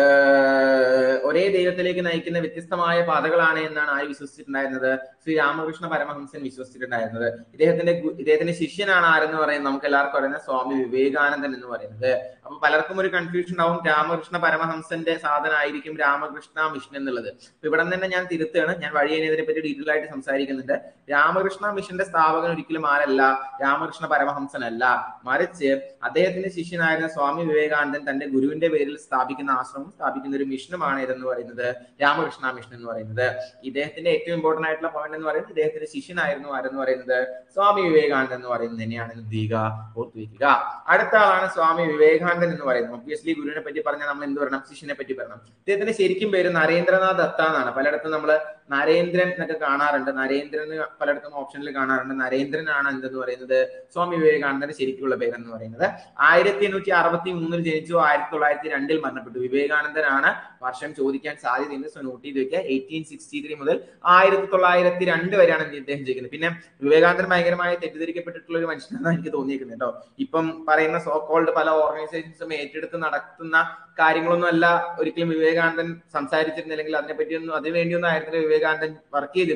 ഒരേ ദൈവത്തിലേക്ക് നയിക്കുന്ന വ്യത്യസ്തമായ പാതകളാണ് എന്നാണ് ആര് വിശ്വസിച്ചിട്ടുണ്ടായിരുന്നത്? ശ്രീ രാമകൃഷ്ണ പരമഹംസൻ വിശ്വസിച്ചിട്ടുണ്ടായിരുന്നത്. ഇദ്ദേഹത്തിന്റെ ഇദ്ദേഹത്തിന്റെ ശിഷ്യനാണ് ആരെന്ന് പറയുന്നത് നമുക്ക് എല്ലാവർക്കും അറിയുന്ന സ്വാമി വിവേകാനന്ദൻ എന്ന് പറയുന്നത്. അപ്പൊ പലർക്കും ഒരു കൺഫ്യൂഷൻ ഉണ്ടാവും, രാമകൃഷ്ണ പരമഹംസന്റെ സാധനമായിരിക്കും രാമകൃഷ്ണ മിഷൻ എന്നുള്ളത്. അപ്പൊ ഇവിടെ തന്നെ ഞാൻ തിരുത്തുകയാണ്, ഞാൻ വഴിയെ ഇതിനെ പറ്റി ഡീറ്റെയിൽ ആയിട്ട് സംസാരിക്കുന്നുണ്ട്. രാമകൃഷ്ണ മിഷന്റെ സ്ഥാപകൻ ഒരിക്കലും ആരല്ല, രാമകൃഷ്ണ പരമഹംസൻ അല്ല, മറിച്ച് അദ്ദേഹത്തിന്റെ ശിഷ്യനായിരുന്ന സ്വാമി വിവേകാനന്ദൻ തന്റെ ഗുരുവിന്റെ പേരിൽ സ്ഥാപിക്കുന്ന ആശ്രമം, സ്ഥാപിക്കുന്ന ഒരു മിഷനുമാണ് ഇതെന്ന് പറയുന്നത് രാമകൃഷ്ണ മിഷൻ എന്ന് പറയുന്നത്. ഇദ്ദേഹത്തിന്റെ ഏറ്റവും ഇമ്പോർട്ടന്റ് ആയിട്ടുള്ള പോയിന്റ് എന്ന് പറയുന്നത് ഇദ്ദേഹത്തിന്റെ ശിഷ്യനായിരുന്നു ആരെന്ന് പറയുന്നത് സ്വാമി വിവേകാനന്ദൻ എന്ന് പറയുന്നത് തന്നെയാണ് എന്ത് ചെയ്യുക, ഓർത്തുവയ്ക്കുക. അടുത്ത ആളാണ് സ്വാമി വിവേകാനന്ദൻ എന്ന് പറയുന്നത്. ഒബ്വിയസ്ലി ഗുരുവിനെ പറ്റി പറഞ്ഞാൽ നമ്മൾ എന്ത് പറയണം, ശിഷ്യനെ പറ്റി പറയണം. ഇദ്ദേഹത്തിന്റെ ശരിക്കും പേര് നരേന്ദ്രനാഥ് ദത്ത എന്നാണ്. പലയിടത്തും നമ്മൾ നരേന്ദ്രൻ എന്നൊക്കെ കാണാറുണ്ട്, നരേന്ദ്രൻ പലയിടത്തും ഓപ്ഷനിൽ കാണാറുണ്ട്. നരേന്ദ്രനാണ് എന്തെന്ന് പറയുന്നത് സ്വാമി വിവേകാനന്ദന്റെ ശരിക്കുള്ള പേരെന്ന് പറയുന്നത്. ആയിരത്തി എണ്ണൂറ്റി അറുപത്തി മൂന്നിൽ ജനിച്ചു, ആയിരത്തി തൊള്ളായിരത്തി രണ്ടിൽ മരണപ്പെട്ടു. വിവേകാനന്ദനാണ് വർഷം ചോദിക്കാൻ സാധ്യതയുണ്ട്, സോ നോട്ട് ചെയ്ത് വെക്കുക. എയ്റ്റീൻ സിക്സ്റ്റി ത്രീ മുതൽ ആയിരത്തി തൊള്ളായിരത്തി രണ്ട് വരെയാണ് ഇദ്ദേഹം ചെയ്യുന്നത്. പിന്നെ വിവേകാനന്ദൻ ഭയങ്കരമായി തെറ്റിദ്ധരിക്കപ്പെട്ടിട്ടുള്ള ഒരു മനുഷ്യനാണ് എനിക്ക് തോന്നിയിരിക്കുന്നത് കേട്ടോ. ഇപ്പം പറയുന്ന സോ കോൾഡ് പല ഓർഗനൈസേഷൻസും ഏറ്റെടുത്ത് നടത്തുന്ന കാര്യങ്ങളൊന്നും അല്ല ഒരിക്കലും വിവേകാനന്ദൻ സംസാരിച്ചിരുന്നില്ലെങ്കിൽ അതിനെപ്പറ്റിയൊന്നും അതിനു വേണ്ടിയൊന്നും ആയിരുന്നില്ല വിവേകാനന്ദൻ വർക്ക് ചെയ്തിരുന്നത്.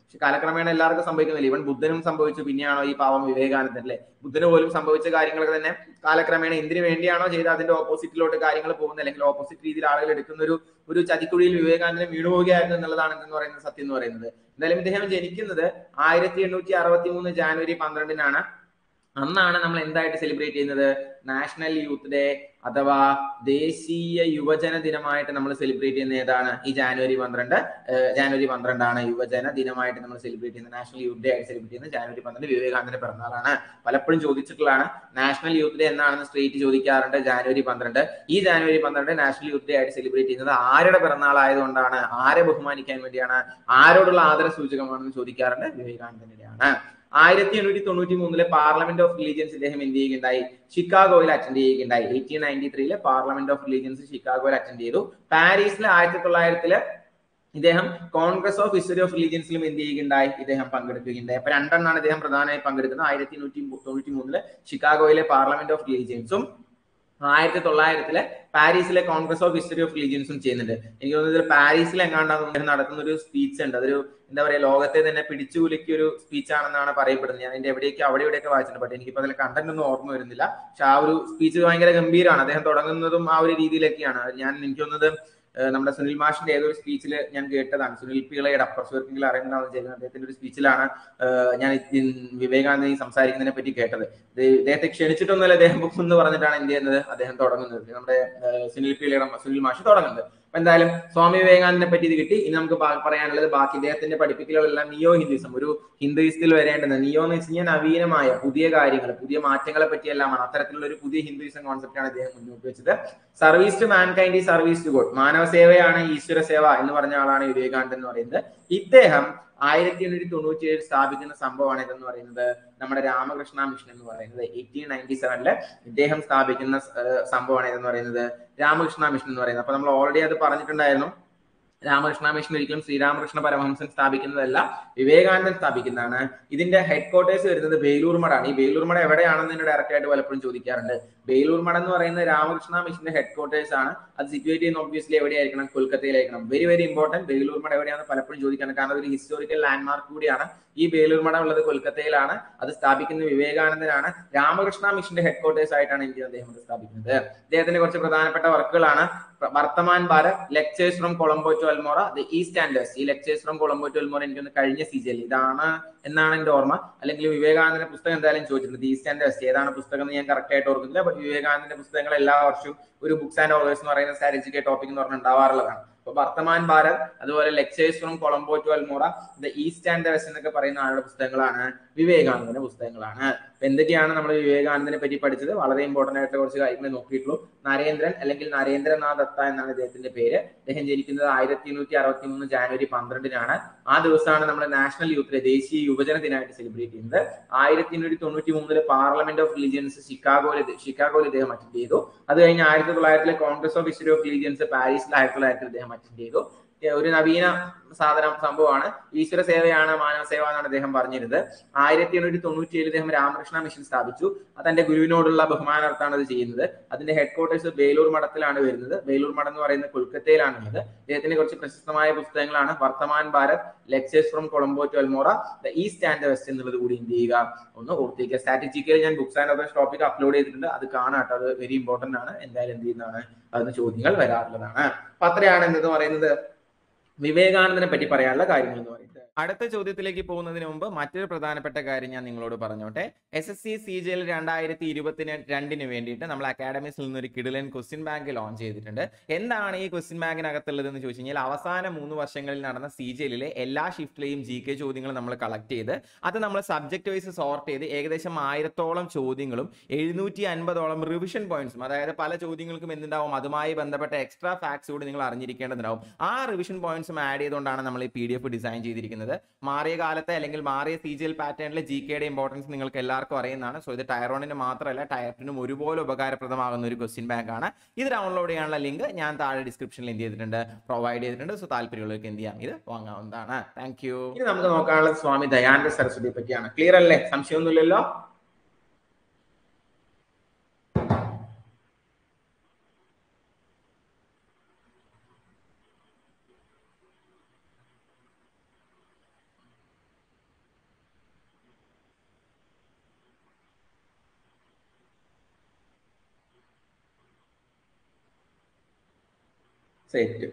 പക്ഷെ കാലക്രമേണ എല്ലാവർക്കും സംഭവിക്കുന്നില്ല. ഈവൻ ബുദ്ധനും സംഭവിച്ചു, പിന്നെയാണോ ഈ പാവം വിവേകാനന്ദൻ അല്ലെ, ബുദ്ധന് പോലും സംഭവിച്ച കാര്യങ്ങളൊക്കെ തന്നെ കാലക്രമേണ എന്തിനു വേണ്ടിയാണോ ചെയ്ത് അതിന്റെ ഓപ്പോസിറ്റിലോട്ട് കാര്യങ്ങൾ പോകുന്നത്, അല്ലെങ്കിൽ ഓപ്പോസിറ്റ് രീതിയിൽ ആളുകൾ എടുക്കുന്ന ഒരു ഒരു ചതിക്കുഴിയിൽ വിവേകാനന്ദൻ വീണുപോവുകയായിരുന്നു എന്നുള്ളതാണ് എന്ന് പറയുന്നത് സത്യം എന്ന് പറയുന്നത്. എന്തായാലും ഇദ്ദേഹം ജനിക്കുന്നത് ആയിരത്തി എണ്ണൂറ്റി അറുപത്തി മൂന്ന് ജാനുവരി പന്ത്രണ്ടിനാണ്. അന്നാണ് നമ്മൾ എന്തായിട്ട് സെലിബ്രേറ്റ് ചെയ്യുന്നത്, നാഷണൽ യൂത്ത് ഡേ അഥവാ ദേശീയ യുവജന ദിനമായിട്ട് നമ്മൾ സെലിബ്രേറ്റ് ചെയ്യുന്ന ഏതാണ്, ഈ ജാനുവരി പന്ത്രണ്ട് ജാനുവരി പന്ത്രണ്ടാണ് യുവജന ദിനമായിട്ട് നമ്മൾ സെലിബ്രേറ്റ് ചെയ്യുന്നത്. നാഷണൽ യൂത്ത് ഡേ ആയിട്ട് സെലിബ്രേറ്റ് ചെയ്യുന്നത് ജാനുവരി പന്ത്രണ്ട് വിവേകാനന്ദന്റെ പിറന്നാളാണ്. പലപ്പോഴും ചോദിച്ചിട്ടുള്ളതാണ്, നാഷണൽ യൂത്ത് ഡേ എന്നാണെന്ന് സ്ട്രേറ്റ് ചോദിക്കാറുണ്ട്. ജാനുവരി പന്ത്രണ്ട്, ഈ ജാനുവരി പന്ത്രണ്ട് നാഷണൽ യൂത്ത് ഡേ ആയിട്ട് സെലിബ്രേറ്റ് ചെയ്യുന്നത് ആരുടെ പിറന്നാൾ ആയതുകൊണ്ടാണ്, ആരെ ബഹുമാനിക്കാൻ വേണ്ടിയാണ്, ആരോടുള്ള ആദര സൂചകമാണെന്ന് ചോദിക്കാറുണ്ട്, വിവേകാനന്ദന്റെയാണ്. ആയിരത്തി എണ്ണൂറ്റി തൊണ്ണൂറ്റി മൂന്നിലെ പാർലമെന്റ് ഓഫ് റിലീജിയൻസ് ഇദ്ദേഹം എന്ത് ചെയ്യുകയുണ്ടായി, ഷിക്കാഗോയിൽ അറ്റൻഡ് ചെയ്യുകയുണ്ടായി. എയ്റ്റീൻ നയൻറ്റി ത്രീയിലെ പാർലമെന്റ് ഓഫ് റിലീജിയൻസ് ഷിക്കാഗോയിൽ അറ്റൻഡ് ചെയ്തു. പാരീസിലെ ആയിരത്തി തൊള്ളായിരത്തില് ഇദ്ദേഹം കോൺഗ്രസ് ഓഫ് ഹിസ്റ്ററി ഓഫ് റിലീജിയൻസിലും എന്ത് ചെയ്യുകയുണ്ടായി, ഇദ്ദേഹം പങ്കെടുക്കുകയുണ്ടായി. അപ്പൊ രണ്ടെണ്ണാണ് ഇദ്ദേഹം പ്രധാനമായി പങ്കെടുക്കുന്നത്. ആയിരത്തി എണ്ണൂറ്റി തൊണ്ണൂറ്റി മൂന്നില് ഷിക്കാഗോയിലെ പാർലമെന്റ് ഓഫ് റിലീജിയൻസും ആയിരത്തി തൊള്ളായിരത്തിലെ പാരീസിലെ കോൺഗ്രസ് ഓഫ് ഹിസ്റ്ററി ഓഫ് റിലീജിയൻസും ചെയ്യുന്നുണ്ട്. എനിക്ക് തോന്നുന്നത് പാരീസിൽ എങ്ങാണ്ടാണ് നടത്തുന്ന ഒരു സ്പീച്ച് ഉണ്ട്, അതൊരു എന്താ പറയുക, ലോകത്തെ തന്നെ പിടിച്ചുകുലുക്കിയ ഒരു സ്പീച്ച് ആണെന്നാണ് പറയപ്പെടുന്നത്. ഞാൻ അതിന്റെ എവിടെയൊക്കെ അവിടെ ഇവിടെയൊക്കെ വായിച്ചിട്ടുണ്ട്, ബട്ട് എനിക്കിപ്പോ അതിലെ കണ്ടന്റ് ഒന്നും ഓർമ്മ വരുന്നില്ല. പക്ഷെ ആ ഒരു സ്പീച്ച് ഭയങ്കര ഗംഭീരമാണ്. അദ്ദേഹം തുടങ്ങുന്നതും ആ ഒരു രീതിയിലൊക്കെയാണ്. ഞാൻ എനിക്ക് തോന്നുന്നത് നമ്മുടെ സുനിൽ മാഷിന്റെ ഏതൊരു സ്പീച്ചിൽ ഞാൻ കേട്ടതാണ്, സുനിൽ പിള്ളയുടെ അപ്പുറസ് വർക്കിംഗിൽ അറിയുന്നതാണ് ചെയ്യുന്നത്, അദ്ദേഹത്തിന്റെ ഒരു സ്പീച്ചിലാണ് ഞാൻ വിവേകാനന്ദൻ സംസാരിക്കുന്നതിനെ പറ്റി കേട്ടത്. ഇദ്ദേഹത്തെ ക്ഷണിച്ചിട്ടൊന്നുമല്ല, അദ്ദേഹം എന്ന് പറഞ്ഞിട്ടാണ് എന്ത് ചെയ്യുന്നത്, അദ്ദേഹം തുടങ്ങുന്നത്, നമ്മുടെ സുനിൽ പിള്ളയുടെ സുനിൽ മാഷ് തുടങ്ങുന്നത്. അപ്പൊ എന്തായാലും സ്വാമി വിവേകാനന്ദനെ പറ്റി ഇത് കിട്ടി. ഇനി നമുക്ക് പറയാനുള്ളത് ബാക്കി ഇദ്ദേഹത്തിന്റെ പഠിപ്പിക്കലുകളെല്ലാം നിയോ ഹിന്ദുയിസം, ഒരു ഹിന്ദുയിസത്തിൽ വരേണ്ടത്. നിയോ എന്ന് വെച്ച് കഴിഞ്ഞാൽ നവീനമായ പുതിയ കാര്യങ്ങൾ, പുതിയ മാറ്റങ്ങളെ പറ്റിയെല്ലാമാണ്. അത്തരത്തിലുള്ള ഒരു പുതിയ ഹിന്ദുയിസം കോൺസെപ്റ്റ് ആണ് ഇദ്ദേഹം മുന്നോട്ട് വെച്ചത്. Service to mankind, service to God, മാനവ സേവയാണ് ഈശ്വര സേവ എന്ന് പറഞ്ഞ ആളാണ് വിവേകാനന്ദൻ എന്ന് പറയുന്നത്. ഇദ്ദേഹം ആയിരത്തി എണ്ണൂറ്റി തൊണ്ണൂറ്റി ഏഴ് സ്ഥാപിക്കുന്ന സംഭവമാണ് ഇതെന്ന് പറയുന്നത് നമ്മുടെ രാമകൃഷ്ണ മിഷൻ എന്ന് പറയുന്നത്. എയ്റ്റീൻ നയൻറ്റി സെവനില് ഇദ്ദേഹം സ്ഥാപിക്കുന്ന സംഭവമാണ് ഇതെന്ന് പറയുന്നത് രാമകൃഷ്ണ മിഷൻ എന്ന് പറയുന്നത്. അപ്പൊ നമ്മൾ ഓൾറെഡി അത് പറഞ്ഞിട്ടുണ്ടായിരുന്നു. രാമകൃഷ്ണ മിഷൻ ഒരിക്കലും ശ്രീരാമകൃഷ്ണ പരമഹംസൻ സ്ഥാപിക്കുന്നതല്ല, വിവേകാനന്ദൻ സ്ഥാപിക്കുന്നതാണ്. ഇതിന്റെ ഹെഡ് ക്വാർട്ടേഴ്സ് വരുന്നത് ബേലൂർ മഠാണ്. ഈ ബേലൂർ മഠം എവിടെയാണെന്ന് എന്നോട് ഡയറക്റ്റ് ആയിട്ട് പലപ്പോഴും ചോദിക്കാറുണ്ട്. ബേലൂർ മഠം എന്ന് പറയുന്നത് രാമകൃഷ്ണ മിഷന്റെ ഹെഡ് ക്വാർട്ടേഴ്സ് ആണ്. അത് സിറ്റുവേറ്റ് ചെയ്യുന്ന ഒബ്വിയസ്ലി എവിടെയായിരിക്കണം, കൊൽക്കത്തയിലായിരിക്കണം. Very very important. Belur Math എവിടെയാണെന്ന് പലപ്പോഴും ചോദിക്കാറുണ്ട്, കാരണം അതൊരു ഹിസ്റ്റോറിക്കൽ ലാൻഡ്മാർക്ക് കൂടിയാണ്. ഈ ബേലൂർ മഠം ഉള്ളത് കൊൽക്കത്തയിലാണ്. അത് സ്ഥാപിക്കുന്നത് വിവേകാനന്ദനാണ്. രാമകൃഷ്ണ മിഷന്റെ ഹെഡ് ക്വാർട്ടേഴ്സ് ആയിട്ടാണ് ഇന്ത്യ അദ്ദേഹം സ്ഥാപിക്കുന്നത്. അദ്ദേഹത്തിന്റെ കുറച്ച് പ്രധാനപ്പെട്ട വർക്കുകളാണ് Vartaman Bharat, lectures from Colombo to Almora, the East and West. ഈ lectures from Colombo to Almora എനിക്കൊന്ന് കഴിഞ്ഞ സീജയിൽ ഇതാണ് എന്നാണ് എന്റെ ഓർമ്മ. അല്ലെങ്കിൽ വിവേകാനന്ദന്റെ പുസ്തകം എന്തായാലും ചോദിച്ചിട്ടുണ്ട്, ഈസ്റ്റ് ആൻഡ് വെസ്റ്റ് ഏതാണ് പുസ്തകം എന്ന് ഞാൻ കറക്റ്റ് ആയിട്ട് ഓർക്കുന്നില്ല. ബട്ട് വിവേകാനന്ദന്റെ പുസ്തകങ്ങൾ എല്ലാ വർഷവും ഒരു ബുക്സ് ആൻഡ് ഓതേഴ്സ് എന്ന് പറയുന്ന സ്ട്രാറ്റജിക്കൽ ടോപ്പിക് എന്ന് പറഞ്ഞാൽ ഉണ്ടാവാറുള്ളതാണ്. അപ്പൊ വർത്തമാൻ ഭാരത്, അതുപോലെ lectures from Colombo to Almora, the East and the West എന്നൊക്കെ പറയുന്ന ആളുടെ പുസ്തകങ്ങളാണ് വിവേകാനന്ദന്റെ പുസ്തകങ്ങളാണ്. അപ്പൊ എന്തൊക്കെയാണ് നമ്മൾ വിവേകാനന്ദനെ പറ്റി പഠിച്ചത്? വളരെ ഇമ്പോർട്ടന്റ് ആയിട്ട് കുറച്ച് കാര്യങ്ങൾ നോക്കിയിട്ടുള്ളൂ. നരേന്ദ്രൻ അല്ലെങ്കിൽ നരേന്ദ്രനാഥ് ദത്ത എന്നാണ് ഇദ്ദേഹത്തിന്റെ പേര്. അദ്ദേഹം ജനിക്കുന്നത് ആയിരത്തി എണ്ണൂറ്റി അറുപത്തി മൂന്ന് ജാനുവരി പന്ത്രണ്ടിനാണ്. ആ ദിവസമാണ് നമ്മൾ നാഷണൽ യൂത്ത് ഡേ, ദേശീയ യുവജന ദിനമായിട്ട് സെലിബ്രേറ്റ് ചെയ്യുന്നത്. ആയിരത്തി എണ്ണൂറ്റി തൊണ്ണൂറ്റി മൂന്നില് പാർലമെന്റ് ഓഫ് റിലീജിയൻസ് ഷിക്കാഗോയിൽ ഷിക്കാഗോയിൽ ഇദ്ദേഹം അറ്റൻഡ് ചെയ്തു. അത് കഴിഞ്ഞ് ആയിരത്തി തൊള്ളായിരത്തിലെ Congress of History of Religions പാരീസിൽ ആയിരത്തി തൊള്ളായിരത്തിൽ ഇദ്ദേഹം അറ്റൻഡ് ചെയ്തു. ഒരു നവീന സാധനം സംഭവമാണ്, ഈശ്വര സേവയാണ് മാനവ സേവ എന്നാണ് അദ്ദേഹം പറഞ്ഞിരുന്നത്. ആയിരത്തി എണ്ണൂറ്റി തൊണ്ണൂറ്റി ഏഴിൽ ഇദ്ദേഹം രാമകൃഷ്ണ മിഷൻ സ്ഥാപിച്ചു. അതെന്റെ ഗുരുവിനോടുള്ള ബഹുമാനാർത്ഥാണ് അത് ചെയ്യുന്നത്. അതിന്റെ ഹെഡ് ക്വാർട്ടേഴ്സ് ബേലൂർ മഠത്തിലാണ് വരുന്നത്. ബേലൂർ മഠം എന്ന് പറയുന്നത് കൊൽക്കത്തയിലാണുള്ളത്. അദ്ദേഹത്തിന്റെ കുറച്ച് പ്രശസ്തമായ പുസ്തകങ്ങളാണ് Vartaman Bharat, lectures from Colombo to Almora, the East and the West എന്നുള്ളത് കൂടി എന്ത് ചെയ്യുക, ഒന്ന് ഓർത്തിരിക്കുക. സ്ട്രാറ്റജിക്കലി ഞാൻ books and other topic upload ചെയ്തിട്ടുണ്ട്, അത് കാണാട്ടോ, അത് വെരി ഇമ്പോർട്ടന്റ് ആണ്. എന്തായാലും എന്ത് ചെയ്യുന്നതാണ്, അതിന് ചോദ്യങ്ങൾ വരാറുള്ളതാണ്. അപ്പൊ അത്രയാണ് എന്തെന്ന് പറയുന്നത് വിവേകാനന്ദനെ പറ്റി പറയാനുള്ള കാര്യങ്ങൾ എന്ന് പറയുന്നത്. അടുത്ത ചോദ്യത്തിലേക്ക് പോകുന്നതിന് മുമ്പ് മറ്റൊരു പ്രധാനപ്പെട്ട കാര്യം ഞാൻ നിങ്ങളോട് പറഞ്ഞോട്ടെ. S S C C G L രണ്ടായിരത്തി ഇരുപത്തി രണ്ടിന് വേണ്ടിയിട്ട് നമ്മൾ അക്കാഡമിക്സിൽ നിന്നൊരു കിടിലൻ ക്വസ്റ്റ്യൻ ബാങ്ക് ലോഞ്ച് ചെയ്തിട്ടുണ്ട്. എന്താണ് ഈ ക്വസ്റ്റ്യൻ ബാങ്കിനകത്തുള്ളത് എന്ന് ചോദിച്ചു കഴിഞ്ഞാൽ, അവസാന മൂന്ന് വർഷങ്ങളിൽ നടന്ന സി ജി എല്ലിലെ എല്ലാ ഷിഫ്റ്റിലെയും ജി കെ ചോദ്യങ്ങൾ നമ്മൾ കളക്ട് ചെയ്ത് അത് നമ്മൾ സബ്ജക്ട് വൈസ് സോർട്ട് ചെയ്ത് ഏകദേശം ആയിരത്തോളം ചോദ്യങ്ങളും എഴുന്നൂറ്റി അൻപതോളം റിവിഷൻ പോയിന്റ്സും, അതായത് പല ചോദ്യങ്ങൾക്കും എന്തുണ്ടാവും, അതുമായി ബന്ധപ്പെട്ട എക്സ്ട്രാ ഫാക്ട്സ് കൂടി നിങ്ങൾ അറിഞ്ഞിരിക്കേണ്ടതുണ്ടാവും. ആ റിവിഷൻ പോയിന്റ്സും ആഡ് ചെയ്തുകൊണ്ടാണ് നമ്മൾ ഈ പി ഡി എഫ് ഡിസൈൻ ചെയ്തിരിക്കുന്നത്. മാറിയ കാലത്തെ അല്ലെങ്കിൽ മാറിയ സി ജി എൽ പാറ്റേണിലെ ജി കെയുടെ ഇമ്പോർട്ടൻസ് നിങ്ങൾക്ക് എല്ലാവർക്കും അറിയുന്നതാണ്. സോ ഇത് ടയർ വണ്ണിന് മാത്രമല്ല ടയർ ടുനും ഒരുപോലെ ഉപകാരപ്രദമാകുന്ന ഒരു ക്വസ്റ്റ്യൻ ബാങ്ക് ആണ്. ഇത് ഡൗൺലോഡ് ചെയ്യാനുള്ള ലിങ്ക് ഞാൻ താഴെ ഡിസ്ക്രിപ്ഷനിൽ എന്ത് ചെയ്തിട്ടുണ്ട്, പ്രൊവൈഡ് ചെയ്തിട്ടുണ്ട്. സോ താല്പര്യമുള്ളവർക്ക് എന്ത് ചെയ്യാം, ഇത് വാങ്ങാവുന്നതാണ്. Thank you. ഇനി നമുക്ക് നോക്കാനുള്ളത് സ്വാമി ദയാനന്ദ സരസ്വതിയെ പറ്റിയാണ്. ക്ലിയർ അല്ലേ? സംശയമൊന്നുമില്ലല്ലോ? സെറ്റ്.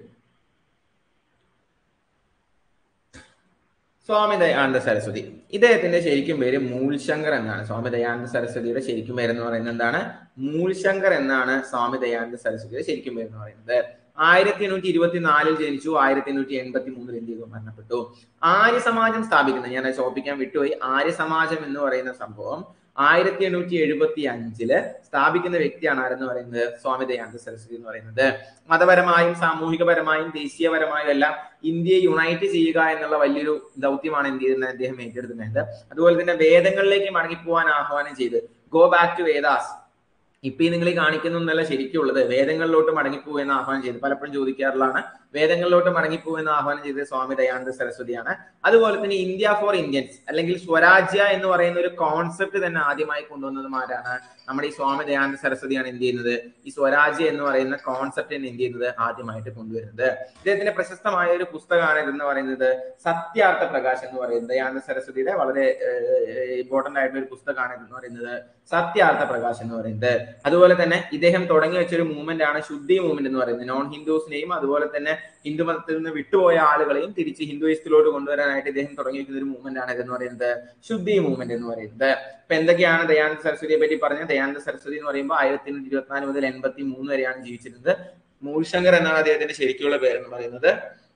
സ്വാമി ദയാനന്ദ സരസ്വതി, ഇദ്ദേഹത്തിന്റെ ശരിക്കും പേര് മൂൽശങ്കർ എന്നാണ്. സ്വാമി ദയാനന്ദ സരസ്വതിയുടെ ശരിക്കും പേര് എന്ന് പറയുന്നത് എന്താണ്? മൂൽശങ്കർ എന്നാണ് സ്വാമി ദയാനന്ദ സരസ്വതിയുടെ ശരിക്കും പേര് എന്ന് പറയുന്നത്. ആയിരത്തി എണ്ണൂറ്റി ഇരുപത്തിനാലിൽ ജനിച്ചു. ആയിരത്തി എണ്ണൂറ്റി എൺപത്തി മൂന്നിൽ എന്ത് ചെയ്തു? മരണപ്പെട്ടു. ആര്യ സമാജം സ്ഥാപിക്കുന്നത്, ഞാൻ ചോദിക്കാൻ വിട്ടുപോയി, ആര്യ സമാജം എന്ന് പറയുന്ന സംഭവം ആയിരത്തി എണ്ണൂറ്റി എഴുപത്തി അഞ്ചില് സ്ഥാപിക്കുന്ന വ്യക്തിയാണ് ആരെന്ന് പറയുന്നത്? സ്വാമി ദയാനന്ദ സരസ്വതി എന്ന് പറയുന്നത്. മതപരമായും സാമൂഹികപരമായും ദേശീയപരമായും എല്ലാം ഇന്ത്യയെ യുണൈറ്റ് ചെയ്യുക എന്നുള്ള വലിയൊരു ദൗത്യമാണ് എന്ത് ചെയ്യുന്നത്? അദ്ദേഹം ഏറ്റെടുക്കുന്നത്. അതുപോലെ തന്നെ വേദങ്ങളിലേക്ക് മടങ്ങിപ്പോവാൻ ആഹ്വാനം ചെയ്ത്, ഗോ ബാക്ക് ടു വേദാസ്. ഇപ്പൊ ഈ നിങ്ങൾ ഈ കാണിക്കുന്നല്ല ശരിക്കുള്ളത്, വേദങ്ങളിലോട്ട് മടങ്ങിപ്പോകുന്ന ആഹ്വാനം ചെയ്ത് പലപ്പോഴും ചോദിക്കാറുള്ളതാണ്. വേദങ്ങളിലോട്ട് മടങ്ങിപ്പോകുന്ന ആഹ്വാനം ചെയ്തത് സ്വാമി ദയാനന്ദ സരസ്വതിയാണ്. അതുപോലെ തന്നെ ഇന്ത്യ ഫോർ ഇന്ത്യൻസ് അല്ലെങ്കിൽ സ്വരാജ്യ എന്ന് പറയുന്ന ഒരു കോൺസെപ്റ്റ് തന്നെ ആദ്യമായി കൊണ്ടുവന്നതും ആരാണ്? നമ്മുടെ ഈ സ്വാമി ദയാനന്ദ സരസ്വതിയാണ് എന്ത് ചെയ്യുന്നത്? ഈ സ്വരാജ്യ എന്ന് പറയുന്ന കോൺസെപ്റ്റ് എന്ത് ചെയ്യുന്നത്? ആദ്യമായിട്ട് കൊണ്ടുവരുന്നത്. ഇദ്ദേഹത്തിന്റെ പ്രശസ്തമായ ഒരു പുസ്തകമാണ് ഇതെന്ന് പറയുന്നത് സത്യാർത്ഥ പ്രകാശ് എന്ന് പറയുന്നത്. ദയാനന്ദ സരസ്വതിയുടെ വളരെ ഇമ്പോർട്ടന്റ് ആയിട്ടുള്ള ഒരു പുസ്തകമാണ് ഇതെന്ന് പറയുന്നത് സത്യാർത്ഥ പ്രകാശ് എന്ന് പറയുന്നത്. അതുപോലെ തന്നെ ഇദ്ദേഹം തുടങ്ങി വെച്ചൊരു മൂവ്മെന്റ് ആണ് ശുദ്ധി മൂവ്മെന്റ് എന്ന് പറയുന്നത്. നോൺ ഹിന്ദുസിനെയും അതുപോലെ തന്നെ ഹിന്ദു മതത്തിൽ നിന്ന് വിട്ടുപോയ ആളുകളെയും തിരിച്ച് ഹിന്ദുയിസത്തിലോട്ട് കൊണ്ടുവരാനായിട്ട് ഇദ്ദേഹം തുടങ്ങി വെക്കുന്ന ഒരു മൂവ്മെന്റ് ആണ് ഇതെന്ന് പറയുന്നത് ശുദ്ധി മൂവ്മെന്റ് എന്ന് പറയുന്നത്. അപ്പൊ എന്തൊക്കെയാണ് ദയാനന്ദ സരസ്വതിയെ പറ്റി പറഞ്ഞത്? ദയാനന്ദ സരസ്വതി എന്ന് പറയുമ്പോൾ ആയിരത്തി എണ്ണൂറ്റി ഇരുപത്തിനാല് മുതൽ എൺപത്തി മൂന്ന് വരെയാണ് ജീവിച്ചിരുന്നത്. മൂൽശങ്കർ എന്നാണ് അദ്ദേഹത്തിന്റെ ശരിക്കുള്ള പേരെന്ന് പറയുന്നത്.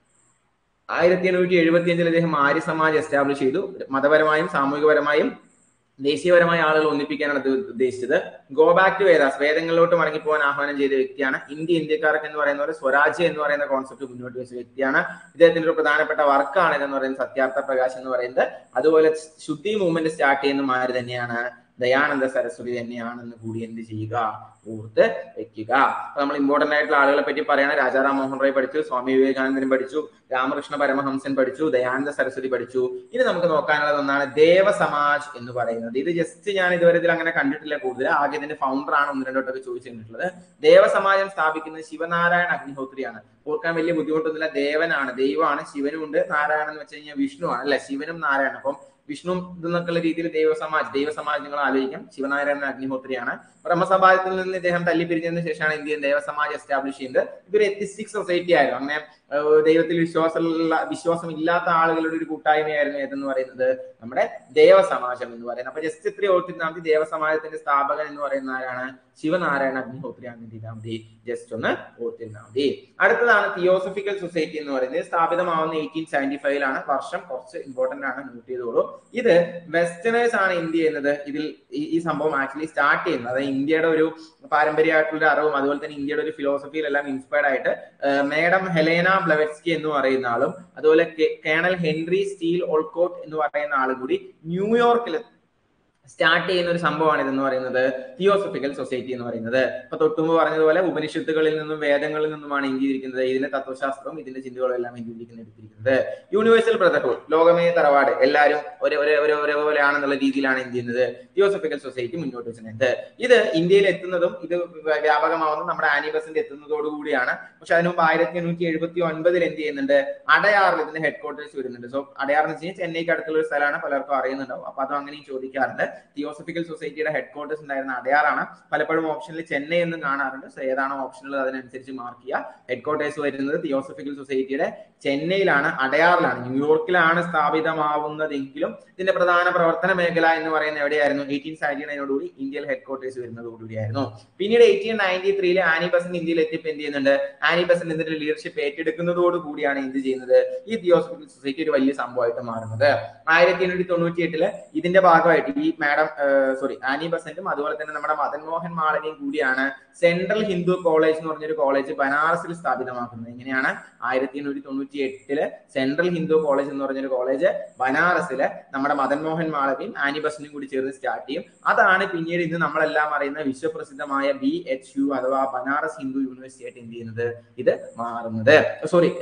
ആയിരത്തി എണ്ണൂറ്റി എഴുപത്തി അഞ്ചിൽ അദ്ദേഹം ആര്യ സമാജ് എസ്റ്റാബ്ലിഷ് ചെയ്തു. മതപരമായും സാമൂഹികപരമായും ദേശീയപരമായ ആളുകൾ ഒന്നിപ്പിക്കാനാണ് ഉദ്ദേശിച്ചത്. ഗോ ബാക്ക് ടു വേദാസ്, വേദങ്ങളിലോട്ട് മടങ്ങിപ്പോകാൻ ആഹ്വാനം ചെയ്ത വ്യക്തിയാണ്. ഇന്ത്യ ഇന്ത്യക്കാർക്ക് എന്ന് പറയുന്ന പോലെ സ്വരാജ്യം എന്ന് പറയുന്ന കോൺസെപ്റ്റ് മുന്നോട്ട് വെച്ച വ്യക്തിയാണ്. ഇദ്ദേഹത്തിന്റെ ഒരു പ്രധാനപ്പെട്ട വർക്കാണ് എന്ന് പറയുന്നത് സത്യാർത്ഥ പ്രകാശ് എന്ന് പറയുന്നത്. അതുപോലെ ശുദ്ധി മൂവ്മെന്റ് സ്റ്റാർട്ട് ചെയ്യുന്ന ആര് തന്നെയാണ്? ദയാനന്ദ സരസ്വതി തന്നെയാണെന്ന് കൂടി എന്ത് ചെയ്യുക? ഓർത്ത് വെക്കുക. അപ്പൊ നമ്മൾ ഇമ്പോർട്ടന്റ് ആയിട്ടുള്ള ആളുകളെ പറ്റി പറയണം. രാജാ റാം മോഹൻ റോയ് പഠിച്ചു, സ്വാമി വിവേകാനന്ദൻ പഠിച്ചു, രാമകൃഷ്ണ പരമഹംസൻ പഠിച്ചു, ദയാനന്ദ സരസ്വതി പഠിച്ചു. ഇനി നമുക്ക് നോക്കാനുള്ളത് ഒന്നാണ് ദേവ സമാജ് എന്ന് പറയുന്നത്. ഇത് ജസ്റ്റ് ഞാൻ ഇതുവരെ ഇതിൽ അങ്ങനെ കണ്ടിട്ടില്ല കൂടുതൽ. ആകെ ഇതിന്റെ ഫൗണ്ടർ ആണ് ഒന്ന് രണ്ടോട്ടൊക്കെ ചോദിച്ചിട്ടുള്ളത്. ദേവ സമാജം സ്ഥാപിക്കുന്നത് ശിവനാരായണ അഗ്നിഹോത്രിയാണ്. ഓർക്കാൻ വലിയ ബുദ്ധിമുട്ടൊന്നുമില്ല. ദേവനാണ്, ദൈവമാണ്, ശിവനും ഉണ്ട്. നാരായണൻ എന്ന് വെച്ച് കഴിഞ്ഞാൽ വിഷ്ണു ആണ് അല്ലെ, ശിവനും നാരായണൻ. അപ്പം വിഷ്ണു ഇതെന്നൊക്കെയുള്ള രീതിയിൽ ദൈവ സമാജ് ദൈവ സമാജ് നിങ്ങൾ ആലോചിക്കാം. ശിവനാരായണൻ അഗ്നിഹോത്രിയാണ്. ബ്രഹ്മസമാജത്തിൽ നിന്ന് ഇദ്ദേഹം തല്ലിപ്പിരിഞ്ഞതിന് ശേഷമാണ് ഇന്ത്യൻ ദേവ സമാജ് എസ്റ്റാബ്ലിഷ് ചെയ്യുന്നത്. ഇതൊരു എത്തിസ്റ്റിക് സൊസൈറ്റി ആയിരുന്നു. അങ്ങനെ ദൈവത്തിൽ വിശ്വാസമുള്ള വിശ്വാസം ഇല്ലാത്ത ആളുകളുടെ ഒരു കൂട്ടായ്മയായിരുന്നു ഏതെന്ന് പറയുന്നത് നമ്മുടെ ദേവ സമാജം എന്ന് പറയുന്നത്. അപ്പൊ ജസ്റ്റ് ഇത്രയും ഓർത്തിരുന്നാൽ മതി. ദേവ സമാജത്തിന്റെ സ്ഥാപകൻ എന്ന് പറയുന്ന ആരാണ്? ശിവനാരായണ അഗ്നിഹോത്രിയാണ്. എന്ത് ചെയ്താൽ മതി? ജസ്റ്റ് ഒന്ന് ഓർത്തിരുന്നാൽ മതി. അടുത്തതാണ് തിയോസഫിക്കൽ സൊസൈറ്റി എന്ന് പറയുന്നത്. സ്ഥാപിതമാവുന്ന എയ്റ്റീൻ സെവന്റി ഫൈവിലാണ്. വർഷം കുറച്ച് ഇമ്പോർട്ടന്റ് ആണ്, നോട്ട് ചെയ്തോളൂ. ഇത് വെസ്റ്റേണേഴ്സ് ആണ് എന്ത് ചെയ്യുന്നത്? ഇതിൽ ഈ സംഭവം ആക്ച്വലി സ്റ്റാർട്ട് ചെയ്യുന്നത്. അതായത് ഇന്ത്യയുടെ ഒരു പാരമ്പര്യമായിട്ടുള്ള അറിവും അതുപോലെ തന്നെ ഇന്ത്യയുടെ ഒരു ഫിലോസഫിയിലെല്ലാം ഇൻസ്പയർഡ് ആയിട്ട് മേഡം ഹെലേന ബ്ലവറ്റ്സ്കി എന്ന് പറയുന്ന ആളും അതുപോലെ കേണൽ ഹെൻറി സ്റ്റീൽ ഓൾക്കോട്ട് എന്ന് പറയുന്ന ആളും കൂടി ന്യൂയോർക്കിൽ സ്റ്റാർട്ട് ചെയ്യുന്ന ഒരു സംഭവമാണ് ഇതെന്ന് പറയുന്നത് തിയോസഫിക്കൽ സൊസൈറ്റി എന്ന് പറയുന്നത്. ഇപ്പൊ തൊട്ടുമ്പ് പറഞ്ഞതുപോലെ ഉപനിഷത്തുകളിൽ നിന്നും വേദങ്ങളിൽ നിന്നുമാണ് എഴുതിയിരിക്കുന്നത്. ഇതിന്റെ തത്വശാസ്ത്രവും ഇതിന്റെ ചിന്തകളും എല്ലാം എഴുതിയിരിക്കുന്നത് എടുത്തിരിക്കുന്നത്. യൂണിവേഴ്സൽ ബ്രദർഹുഡ്, ലോകമേ തറവാട്, എല്ലാവരും ഒരേ ഒരേ ഒരേ ഒരേപോലെയാണെന്നുള്ള രീതിയിലാണ് എന്ത് ചെയ്യുന്നത്? തിയോസഫിക്കൽ സൊസൈറ്റി മുന്നോട്ട് വെച്ചിട്ടുണ്ട്. ഇത് ഇന്ത്യയിൽ എത്തുന്നതും ഇത് വ്യാപകമാവുന്നതും നമ്മുടെ ആനി ബസന്റ് എത്തുന്നതോടുകൂടിയാണ്. പക്ഷെ അതിന് മുമ്പ് ആയിരത്തി എണ്ണൂറ്റി എഴുപത്തി ഒൻപതിൽ എന്ത് ചെയ്യുന്നുണ്ട്? അടയാറിൽ ഇതിന്റെ ഹെഡ് ക്വാർട്ടേഴ്സ് വരുന്നുണ്ട്. സോ അടയാർ എന്ന് വെച്ച് കഴിഞ്ഞാൽ ചെന്നൈക്ക് അടുത്തുള്ള ഒരു സ്ഥലമാണ്, പലർക്കും അറിയുന്നുണ്ടാവും. അപ്പൊ അതും അങ്ങനെയും ചോദിക്കാറുണ്ട്. തിയോസഫിക്കൽ സൊസൈറ്റിയുടെ ഹെഡ് ക്വാർട്ടേഴ്സ് ഉണ്ടായിരുന്ന അടയാറാണ്. പലപ്പോഴും ഓപ്ഷനിൽ ചെന്നൈ എന്ന് കാണാറുണ്ട്. സോ ഏതാണോ ഓപ്ഷനിൽ അതിനനുസരിച്ച് മാർക്ക് ചെയ്യുക. ഹെഡ് ക്വാർട്ടേഴ്സ് വരുന്നത് തിയോസഫിക്കൽ സൊസൈറ്റിയുടെ ചെന്നൈയിലാണ്, അടയാറിലാണ്. ന്യൂയോർക്കിലാണ് സ്ഥാപിതമാവുന്നതെങ്കിലും ഇതിന്റെ പ്രധാന പ്രവർത്തന മേഖല എന്ന് പറയുന്നത് എവിടെയായിരുന്നു? എയ്റ്റീൻ സെവന്റി നയനോടുകൂടി ഇന്ത്യയിൽ ഹെഡ് ക്വാർട്ടേഴ്സ് വരുന്നതോടുകൂടിയായിരുന്നു. പിന്നീട് എയ്റ്റീൻ നയൻറ്റി ത്രീയില് ആനി ബസന്റ് ഇന്ത്യയിൽ എത്തിയപ്പോൾ എന്ത് ചെയ്യുന്നുണ്ട്? ആനി ബസന്റ് ഇതിന്റെ ലീഡർഷിപ്പ് ഏറ്റെടുക്കുന്നതോട് കൂടിയാണ് എന്ത് ചെയ്യുന്നത്? ഈ തിയോസഫിക്കൽ സൊസൈറ്റി ഒരു വലിയ സംഭവമായിട്ട് മാറുന്നത്. ആയിരത്തി എണ്ണൂറ്റി തൊണ്ണൂറ്റി എട്ടില് ഇതിന്റെ ഭാഗമായിട്ട് ഈ മാഡം സോറി ആനി ബസന്റും അതുപോലെ തന്നെ നമ്മുടെ മദൻ മോഹൻ മാളവിയും കൂടിയാണ് സെൻട്രൽ ഹിന്ദു കോളേജ് എന്ന് പറഞ്ഞൊരു കോളേജ് ബനാറസിൽ സ്ഥാപിതമാക്കുന്നത്. എങ്ങനെയാണ്? ആയിരത്തി എണ്ണൂറ്റി തൊണ്ണൂറ്റി എട്ടില് സെൻട്രൽ ഹിന്ദു കോളേജ് എന്ന് പറഞ്ഞൊരു കോളേജ് ബനാറസില് നമ്മുടെ മദൻ മോഹൻ മാളവിയും ആനി ബസന്റും കൂടി ചേർന്ന് സ്റ്റാർട്ട് ചെയ്യും. അതാണ് പിന്നീട് ഇന്ന് നമ്മളെല്ലാം അറിയുന്ന വിശ്വപ്രസിദ്ധമായ ബി എച്ച് യു അഥവാ ബനാറസ് ഹിന്ദു യൂണിവേഴ്സിറ്റി ആയിട്ട് എന്ത് ചെയ്യുന്നത്? ഇത് മാറുന്നത്. സോറി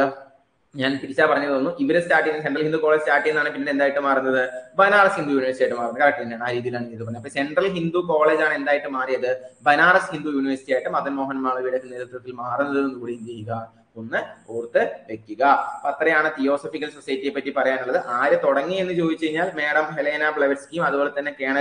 ഞാൻ തിരിച്ചാ പറഞ്ഞു തോന്നുന്നു. ഇവര് സ്റ്റാർട്ട് ചെയ്യുന്ന സെൻട്രൽ ഹിന്ദു കോളേജ് സ്റ്റാർട്ട് ചെയ്യുന്നതാണ് പിന്നീട് എന്തായിട്ട് മാറുന്നത്? ബനാറസ് ഹിന്ദു യൂണിവേഴ്സിറ്റി ആയിട്ട് മാറുന്നത്. കറക്റ്റ് തന്നെയാണ്. ആ രീതിയിലാണ് ഇത് പറഞ്ഞത്. അപ്പൊ സെൻട്രൽ ഹിന്ദു കോളേജ് ആണ് എന്തായിട്ട് മാറിയത്? ബനാറസ് ഹിന്ദു യൂണിവേഴ്സിറ്റി ആയിട്ട് മദൻ മോഹൻ മാളവിയുടെ നേതൃത്വത്തിൽ മാറുന്നത് എന്ന് കൂടി എന്ത് ചെയ്യുക? ഒന്ന് ഓർത്ത് വെക്കുക. അപ്പൊ അത്രയാണ് തിയോസഫിക്കൽ സൊസൈറ്റിയെ പറ്റി പറയാനുള്ളത്. ആര് തുടങ്ങി എന്ന് ചോദിച്ചു കഴിഞ്ഞാൽ മേഡം ഹെലേന ബ്ലവറ്റ്സ്കിയും അതുപോലെ തന്നെ കേണൽ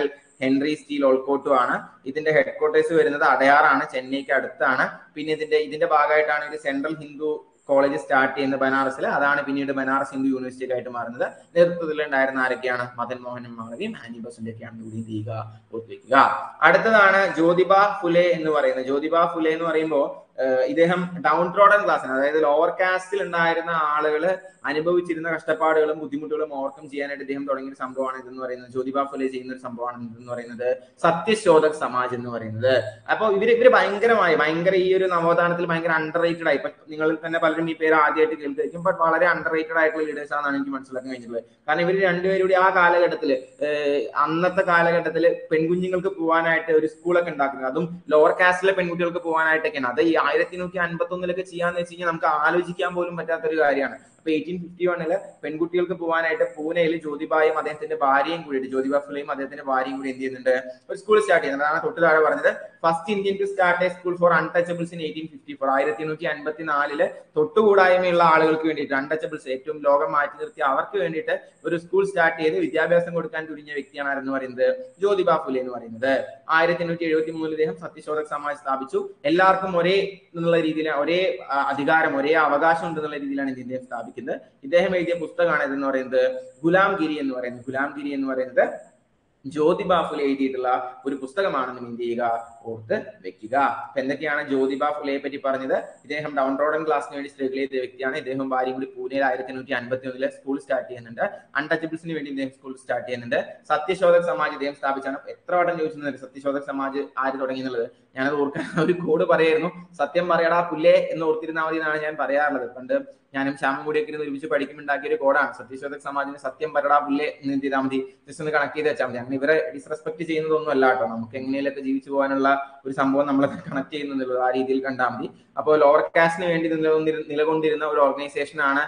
ഹെൻറി സ്റ്റീൽ ഓൾക്കോട്ടും ആണ്. ഇതിന്റെ ഹെഡ് ക്വാർട്ടേഴ്സ് വരുന്നത് അടയാറാണ്, ചെന്നൈക്ക് അടുത്താണ്. പിന്നെ ഇതിന്റെ ഇതിന്റെ ഭാഗമായിട്ടാണ് ഇത് സെൻട്രൽ ഹിന്ദു കോളേജ് സ്റ്റാർട്ട് ചെയ്യുന്നത് ബനാറസിൽ. അതാണ് പിന്നീട് ബനാറസ് ഹിന്ദു യൂണിവേഴ്സിറ്റി ആയിട്ട് മാറുന്നത്. നേതൃത്വത്തിൽ ഉണ്ടായിരുന്ന ആരൊക്കെയാണ്? മദൻ മോഹൻ മാളവിയും ആനി ബസന്റൊക്കെയാണ് കൂടി ചെയ്യുക, ഓർത്തിരിക്കുക. അടുത്തതാണ് ജ്യോതിബ ഫുലെ എന്ന് പറയുന്നത്. ജ്യോതിബ ഫുലെ എന്ന് പറയുമ്പോൾ ഇദ്ദേഹം ഡൗൺ ട്രോഡൻ ക്ലാസ്സിന്, അതായത് ലോവർ കാസ്റ്റിൽ ഉണ്ടായിരുന്ന ആളുകൾ അനുഭവിച്ചിരുന്ന കഷ്ടപ്പാടുകളും ബുദ്ധിമുട്ടുകളും ഓവർകം ചെയ്യാനായിട്ട് ഇദ്ദേഹം തുടങ്ങിയ സംഭവമാണ് ഇതെന്ന് പറയുന്നത്. ജ്യോതിബ ഫുലെ ചെയ്യുന്ന ഒരു സംഭവമാണ് ഇതെന്ന് പറയുന്നത് സത്യശോധക് സമാജ് എന്ന് പറയുന്നത്. അപ്പോൾ ഇവര് ഇവര് ഭയങ്കരമായി ഭയങ്കര ഈ ഒരു നവോത്ഥാനത്തിൽ ഭയങ്കര അണ്ടർ റേറ്റഡ് ആയി. ഇപ്പൊ നിങ്ങൾ തന്നെ പലരും ഈ പേര് ആദ്യമായിട്ട് കേൾക്കും, ബട്ട് വളരെ അണ്ടർ റേറ്റഡ് ആയിട്ടുള്ള ലീഡേഴ്സ് ആണെന്നാണ് എനിക്ക് മനസ്സിലാക്കാൻ കഴിഞ്ഞിട്ടുള്ളത്. കാരണം ഇവർ രണ്ടുപേരും കൂടി ആ കാലഘട്ടത്തില് അന്നത്തെ കാലഘട്ടത്തിൽ പെൺകുഞ്ഞുങ്ങൾക്ക് പോകാനായിട്ട് ഒരു സ്കൂളൊക്കെ ഉണ്ടാക്കുന്നത്, അതും ലോവർ കാസ്റ്റിലെ പെൺകുട്ടികൾക്ക് പോകാനായിട്ടൊക്കെയാണ്. അത് ഈ ആയിരത്തി നൂറ്റി അൻപത്തി ഒന്നിലൊക്കെ ചെയ്യാന്ന് വെച്ച് കഴിഞ്ഞാൽ നമുക്ക് ആലോചിക്കാൻ പോലും പറ്റാത്തൊരു കാര്യമാണ്. അപ്പൊ എയ്റ്റീൻ ഫിഫ്റ്റി വണ്ണില് പെൺകുട്ടികൾക്ക് പോകാനായിട്ട് പൂനെയിൽ ജ്യോതിബായും അദ്ദേഹത്തിന്റെ ഭാര്യയും കൂടിയിട്ട്, ജ്യോതിബ ഫുലെയും അദ്ദേഹത്തിന്റെ ഭാര്യയും കൂടി എന്ത് ചെയ്യുന്നുണ്ട്, ഒരു സ്കൂൾ സ്റ്റാർട്ട് ചെയ്യുന്നുണ്ട്. അതാണ് തൊട്ട് താഴെ പറഞ്ഞത്, first Indian to start a school for untouchables in eighteen fifty four. ആയിരത്തി എണ്ണൂറ്റി അൻപത്തി നാലില് തൊട്ടുകൂടായ്മയുള്ള ആളുകൾക്ക് വേണ്ടിയിട്ട്, അൺടച്ചബിൾസ് ഏറ്റവും ലോകം മാറ്റി നിർത്തി അവർക്ക് വേണ്ടിയിട്ട് ഒരു സ്കൂൾ സ്റ്റാർട്ട് ചെയ്ത് വിദ്യാഭ്യാസം കൊടുക്കാൻ തുനിഞ്ഞ വ്യക്തിയാണ് ആരെന്ന് പറയുന്നത്, ജ്യോതിബ ഫുലെ എന്ന് പറയുന്നത്. ആയിരത്തി എണ്ണൂറ്റി എഴുപത്തി മൂന്നിൽ ഇദ്ദേഹം സത്യശോധക് സമാജ് സ്ഥാപിച്ചു. എല്ലാവർക്കും ഒരേ എന്നുള്ള രീതിയിൽ ഒരേ അധികാരം ഒരേ അവകാശം ഉണ്ടെന്നുള്ള രീതിയിലാണ് ഇദ്ദേഹം സ്ഥാപിക്കുന്നത്. ഇദ്ദേഹം എഴുതിയ പുസ്തകമാണ് ഇതെന്ന് പറയുന്നത് ഗുലാംഗിരി എന്ന് പറയുന്നത്. ഗുലാംഗിരി എന്ന് പറയുന്നത് ജ്യോതിബ ഫുലെ എഴുതിയിട്ടുള്ള ഒരു പുസ്തകമാണെന്ന് എന്ത് ചെയ്യുക, ഓർത്ത് വെക്കുക. അപ്പൊ എന്തൊക്കെയാണ് ജ്യോതിബ ഫുലെയെ പറ്റി പറഞ്ഞത്? ഇദ്ദേഹം ഡൗൺ റോഡൻ ക്ലാസ്സിന് വേണ്ടി സ്ട്രഗിൾ ചെയ്ത വ്യക്തിയാണ്. ഇദ്ദേഹം ഭാര്യയും കൂടി പൂനെയിൽ ആയിരത്തി എണ്ണൂറ്റി അൻപത്തി ഒന്നിലെ സ്കൂൾ സ്റ്റാർട്ട് ചെയ്യുന്നുണ്ട്. അൺടച്ചബിൾസിന് വേണ്ടി ഇദ്ദേഹം സ്കൂൾ സ്റ്റാർട്ട് ചെയ്യുന്നുണ്ട്. സത്യശോധക് സമാജ് ഇദ്ദേഹം സ്ഥാപിച്ചാണ്. എത്ര വട്ടം ചോദിച്ചിരുന്നത് സത്യശോധക് സമാജ് ആര് തുടങ്ങി എന്നുള്ളത്? ഞാനത് ഓർക്കാൻ ഒരു കോഡ് പറയായിരുന്നു, സത്യം പറയടാ പുല്ലേ എന്ന് ഓർത്തിരുന്നാൽ മതി എന്നാണ് ഞാൻ പറയാറുള്ളത്. പണ്ട് ഞാനും ശ്യാമും കൂടിയൊക്കെ ഇരുന്ന് ഒരുമിച്ച് പഠിക്കുമ്പോണ്ടാക്കിയ ഒരു കോഡാണ് സത്യശോധക് സമാജിന് സത്യം പറയടാ പുല്ലേ എന്ന് എന്ത് ചെയ്താൽ മതി, ജസ്റ്റ് ഒന്ന് കണക്ട് ചെയ്ത് വെച്ചാൽ മതി. അങ്ങനെ ഇവരെ ഡിസ്റെസ്പെക്ട് ചെയ്യുന്നതൊന്നും അല്ല കേട്ടോ, നമുക്ക് എങ്ങനെയൊക്കെ ജീവിച്ചു പോകാനുള്ള ഒരു സംഭവം നമ്മൾ കണക്ട് ചെയ്യുന്നുള്ളൂ, ആ രീതിയിൽ കണ്ടാൽ മതി. അപ്പോൾ ലോവർ കാസ്റ്റിന് വേണ്ടി നിലകൊണ്ടിരുന്ന ഒരു ഓർഗനൈസേഷൻ ആണ്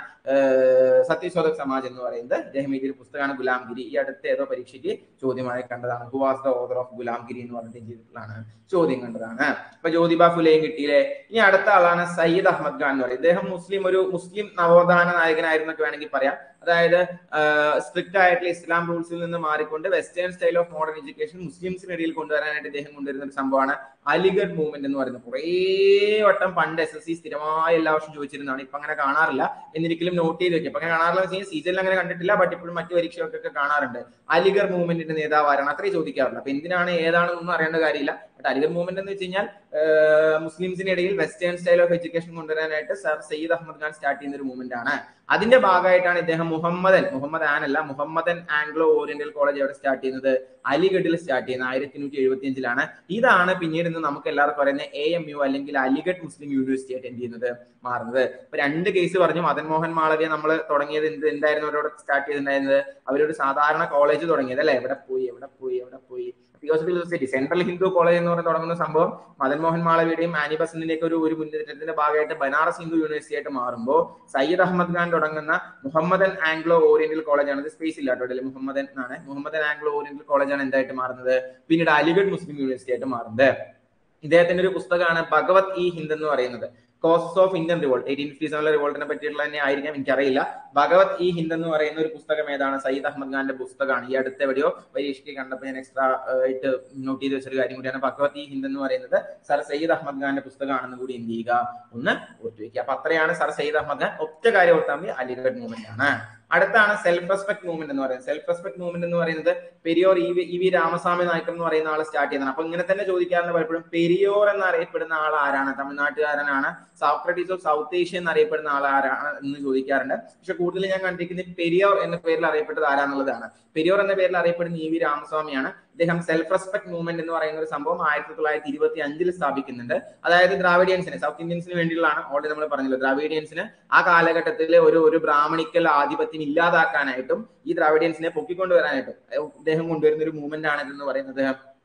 സത്യശോധക് സമാജ് എന്ന് പറയുന്നത്. ഇദ്ദേഹം എഴുതിയ പുസ്തകമാണ് ഗുലാംഗിരി. ഈ അടുത്ത ഏതോ പരീക്ഷയ്ക്ക് ചോദ്യമായി കണ്ടതാണ്. Who was the author of Gulamgiri എന്ന് പറഞ്ഞിട്ട് ചെയ്തിട്ടുള്ളതാണ്, ചോദ്യം കണ്ടതാണ്. അപ്പൊ ജ്യോതിബ ഫുലെയും കിട്ടിയില്ലേ. ഇനി അടുത്ത ആളാണ് സയ്യിദ് അഹമ്മദ് ഖാൻ എന്ന് പറയുന്നത്. ഇദ്ദേഹം മുസ്ലിം ഒരു മുസ്ലിം നവോത്ഥാന നായകനായിരുന്നൊക്കെ വേണമെങ്കിൽ പറയാം. അതായത് സ്ട്രിക്റ്റ് ആയിട്ടുള്ള ഇസ്ലാം റൂൾസിൽ നിന്ന് മാറിക്കൊണ്ട് western style of modern education മുസ്ലിംസിനിടയിൽ കൊണ്ടുവരാനായിട്ട് ഇദ്ദേഹം കൊണ്ടുവരുന്ന ഒരു സംഭവമാണ് അലിഗഡ് മൂവ്മെന്റ് എന്ന് പറയുന്നത്. കുറേ വട്ടം പണ്ട് എസ് എസ് സി സ്ഥിരമായി എല്ലാ വർഷം ചോദിച്ചിരുന്നതാണ്. ഇപ്പൊ അങ്ങനെ കാണാറില്ല, എന്നിരിക്കലും നോട്ട് ചെയ്ത് വെക്കും. ഇപ്പൊ അങ്ങനെ കാണാറില്ല വെച്ച് കഴിഞ്ഞാൽ സീസണിൽ അങ്ങനെ കണ്ടിട്ടില്ല, ബട്ട് ഇപ്പോഴും മറ്റു പരീക്ഷകൾക്കൊക്കെ കാണാറുണ്ട്. അലിഗഡ് മൂവ്മെന്റിന്റെ നേതാവ് ആരാണ്? അത്രയും ചോദിക്കാറില്ല. അപ്പൊ എന്തിനാണ് ഏതാണെന്നൊന്നും അറിയേണ്ട കാര്യമില്ല. ബട്ട് അലിഗഡ് മൂവ്മെന്റ് എന്ന് വെച്ച് കഴിഞ്ഞാൽ മുസ്ലിംസിനിടയിൽ വെസ്റ്റേൺ സ്റ്റൈൽ ഓഫ് എഡ്യൂക്കേഷൻ കൊണ്ടുവരാനായിട്ട് സർ സയ്യിദ് അഹമ്മദ് ഖാൻ സ്റ്റാർട്ട് ചെയ്യുന്ന ഒരു മൂവ്മെന്റ് ആണ്. അതിന്റെ ഭാഗമായിട്ടാണ് ഇദ്ദേഹം മുഹമ്മദൻ മുഹമ്മദ് ആൻ അല്ല മുഹമ്മദൻ ആംഗ്ലോ ഓറിയന്റൽ കോളേജ് അവിടെ സ്റ്റാർട്ട് ചെയ്യുന്നത്, അലിഗഡിൽ സ്റ്റാർട്ട് ചെയ്യുന്നത് ആയിരത്തി എണ്ണൂറ്റി എഴുപത്തി അഞ്ചിലാണ്. ഇതാണ് പിന്നീട് ഇന്ന് നമുക്ക് എല്ലാവർക്കും പറയുന്ന എ എം യു അല്ലെങ്കിൽ അലിഗഡ് മുസ്ലിം യൂണിവേഴ്സിറ്റി ആയിട്ട് എന്ത് ചെയ്യുന്നത്, മാറുന്നത്. ഇപ്പൊ രണ്ട് കേസ് പറഞ്ഞു. മദൻ മോഹൻ മാളവിയ നമ്മൾ തുടങ്ങിയത് എന്ത് എന്തായിരുന്നു അവരോട് സ്റ്റാർട്ട് ചെയ്തിട്ടുണ്ടായിരുന്നത്? അവരൊരു സാധാരണ കോളേജ് തുടങ്ങിയത് അല്ലെ, എവിടെ പോയി എവിടെ പോയി എവിടെ പോയി Theosophical Society, Central Hindu College എന്ന് പറഞ്ഞ് തുടങ്ങുന്ന സംഭവം മദൻ മോഹൻ മാളവിയുടെയും ആനി ബസന്റിന്റെയും ഒരു ഒരു മുന്നേറ്റത്തിന്റെ ഭാഗമായിട്ട് ബനാറസ് ഹിന്ദു യൂണിവേഴ്സിറ്റി ആയിട്ട് മാറുമ്പോൾ സയ്യിദ് അഹമ്മദ് ഖാൻ തുടങ്ങുന്ന മുഹമ്മദൻ ആംഗ്ലോ ഓറിയന്റൽ കോളേജാണ്. ഇത് സ്പേസ് ഇല്ല കേട്ടോ, മുഹമ്മദൻ ആണ്. മുഹമ്മദൻ ആംഗ്ലോ ഓറിയന്റൽ കോളേജാണ് എന്തായിട്ട് മാറുന്നത്, പിന്നീട് അലിഗഡ് മുസ്ലിം യൂണിവേഴ്സിറ്റി ആയിട്ട് മാറുന്നത്. ഇദ്ദേഹത്തിന്റെ ഒരു പുസ്തകമാണ് ഭഗവത് ഇ ഹിന്ദ് എന്ന് പറയുന്നത്. Causes of Indian revolt, eighteen fifty സെവനിലെ റിവോൾട്ടിനെ പറ്റിയുള്ള തന്നെ ആയിരിക്കാം, എനിക്കറിയില്ല. ഭഗവത് ഇ ഹിന്ദ് എന്ന് പറയുന്ന ഒരു പുസ്തകം ഏതാണ്? സയ്യിദ് അഹമ്മദ് ഖാന്റെ പുസ്തകമാണ്. ഈ അടുത്ത എവിടെയോ പരീക്ഷയ്ക്ക് കണ്ടപ്പോൾ ഞാൻ എക്സ്ട്രാ ആയിട്ട് നോട്ട് ചെയ്ത് വെച്ചൊരു കാര്യം കൂടിയാണ്. ഭഗവത് ഇ ഹിന്ദ് എന്ന് പറയുന്നത് സർ സയ്യിദ് അഹമ്മദ് ഖാന്റെ പുസ്തകമാണെന്ന് കൂടി എന്ത് ചെയ്യുക, ഒന്ന് ഓർത്തു വയ്ക്കുക. അപ്പൊ അത്രയാണ് സർ സയ്യിദ് അഹമ്മദ് ഖാൻ. ഒറ്റ കാര്യം ഓർത്താൽ മതി, അലിഗഡ് മൂവ്മെന്റ് ആണ്. അടുത്താണ് സെൽഫ് റെസ്പെക്ട് മൂവ്മെന്റ് എന്ന് പറയുന്നത്. സെൽഫ് റെസ്പെക്ട് മൂവ്മെന്റ് എന്ന് പറയുന്നത് Periyar E V E V Ramaswamy Naicker എന്ന് പറയുന്ന ആൾ സ്റ്റാർട്ട് ചെയ്യുന്നതാണ്. അപ്പൊ ഇങ്ങനെ തന്നെ ചോദിക്കാറുണ്ട് പലപ്പോഴും, പെരിയോർ എന്നറിയപ്പെടുന്ന ആൾ ആരാണ്? തമിഴ്നാട്ടുകാരനാണ്. സോക്രട്ടീസ് ഓഫ് സൗത്ത് ഏഷ്യ എന്നറിയപ്പെടുന്ന ആൾ ആരാണ് എന്ന് ചോദിക്കാറുണ്ട്. പക്ഷെ കൂടുതൽ ഞാൻ കണ്ടിരിക്കുന്നത് പെരിയോർ എന്ന പേരിൽ അറിയപ്പെട്ടത് ആരാന്നുള്ളതാണ്. പെരിയോർ എന്ന പേരിൽ അറിയപ്പെടുന്ന ഇ വി രാമസ്വാമിയാണ്. ഇദ്ദേഹം സെൽഫ് റെസ്പെക്ട് മൂവ്മെന്റ് എന്ന് പറയുന്ന ഒരു സംഭവം ആയിരത്തി തൊള്ളായിരത്തി ഇരുപത്തി അഞ്ചിൽ സ്ഥാപിക്കുന്നുണ്ട്. അതായത് ദ്രാവിഡിയൻസിന്, സൗത്ത് ഇന്ത്യൻസിന് വേണ്ടിയുള്ളതാണ്. ഓൾറെഡി നമ്മൾ പറഞ്ഞല്ലോ, ദ്രാവിഡിയൻസിന് ആ കാലഘട്ടത്തിൽ ഒരു ഒരു ബ്രാഹ്മണിക്കൽ ആധിപത്യം ഇല്ലാതാക്കാനായിട്ടും ഈ ദ്രാവിഡിയൻസിനെ പൊക്കിക്കൊണ്ടുവരാനായിട്ടും ഇദ്ദേഹം കൊണ്ടുവരുന്ന ഒരു മൂവ്മെന്റ് ആണ് ഇതെന്ന് പറയുന്നത്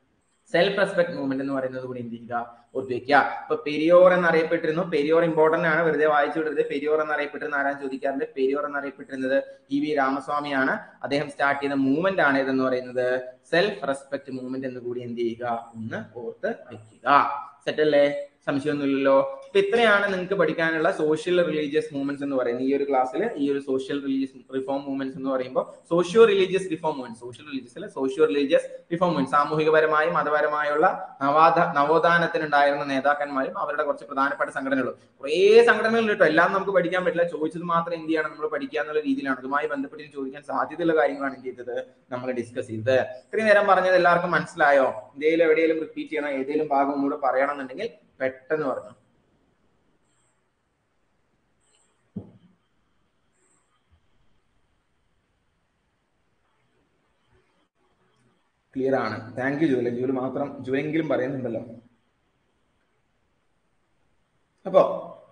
സെൽഫ് റെസ്പെക്ട് മൂവ്മെന്റ് എന്ന് പറയുന്നത് കൂടി എന്ത് ചെയ്യുക, ഓർത്തുവെക്കുക. ഇപ്പൊ പെരിയോർ എന്നറിയപ്പെട്ടിരുന്നു. പെരിയോർ ഇമ്പോർട്ടന്റ് ആണ്, വെറുതെ വായിച്ചു വിടരുത്. പെരിയോർ എന്നറിയപ്പെട്ടിരുന്ന ആരാൻ ചോദിക്കാറുണ്ട്. പെരിയോർ എന്നറിയപ്പെട്ടിരുന്നത് ഇ വി രാമസ്വാമിയാണ്. അദ്ദേഹം സ്റ്റാർട്ട് ചെയ്ത മൂവ്മെന്റ് ആണ് ഇതെന്ന് പറയുന്നത് സെൽഫ് റെസ്പെക്ട് മൂവ്മെന്റ് എന്ന് കൂടി എന്ത് ചെയ്യുക, ഒന്ന് ഓർത്ത് വയ്ക്കുക. സെറ്റ് അല്ലേ? സംശയമൊന്നുമില്ലല്ലോ. അപ്പൊ ഇത്രയാണ് നിങ്ങൾക്ക് പഠിക്കാനുള്ള സോഷ്യൽ റിലീജിയസ് മൂവ്മെന്റ്സ് എന്ന് പറയുന്നത്. ഈ ഒരു ക്ലാസ്സിൽ ഈ ഒരു സോഷ്യൽ റിലീജിയസ് റിഫോം മൂവ്മെന്റ്സ് എന്ന് പറയുമ്പോൾ socio religious reform movement, social religious അല്ല സോഷ്യോ റിലീജിയസ് റിഫോം മൂവ്മെന്റ്, സാമൂഹികപരമായും മതപരമായുള്ള നവാദ നവോത്ഥാനത്തിനുണ്ടായിരുന്ന നേതാക്കന്മാരും അവരുടെ കുറച്ച് പ്രധാനപ്പെട്ട സംഘടനകളും. കുറേ സംഘടനകൾ കേട്ടോ, എല്ലാം നമുക്ക് പഠിക്കാൻ പറ്റില്ല. ചോദിച്ചത് മാത്രം എന്ത് ചെയ്യണം, നമ്മൾ പഠിക്കുക എന്നുള്ള രീതിയിലാണ്. അതുമായി ബന്ധപ്പെട്ട് ചോദിക്കാൻ സാധ്യതയുള്ള കാര്യങ്ങളാണ് എന്ത് ചെയ്തത്, നമ്മൾ ഡിസ്കസ് ചെയ്തത്. ഇത്രയും നേരം പറഞ്ഞത് എല്ലാവർക്കും മനസ്സിലായോ? എന്തെങ്കിലും എവിടെയെങ്കിലും റിപ്പീറ്റ് ചെയ്യണം, ഏതെങ്കിലും ഭാഗം ഒന്നുകൂടെ പറയണം എന്നുണ്ടെങ്കിൽ പെട്ടെന്ന് പറഞ്ഞു. ക്ലിയർ ആണ്. Thank you Jula. ജൂല് മാത്രം ജൂലെങ്കിലും പറയുന്നുണ്ടല്ലോ. അപ്പോ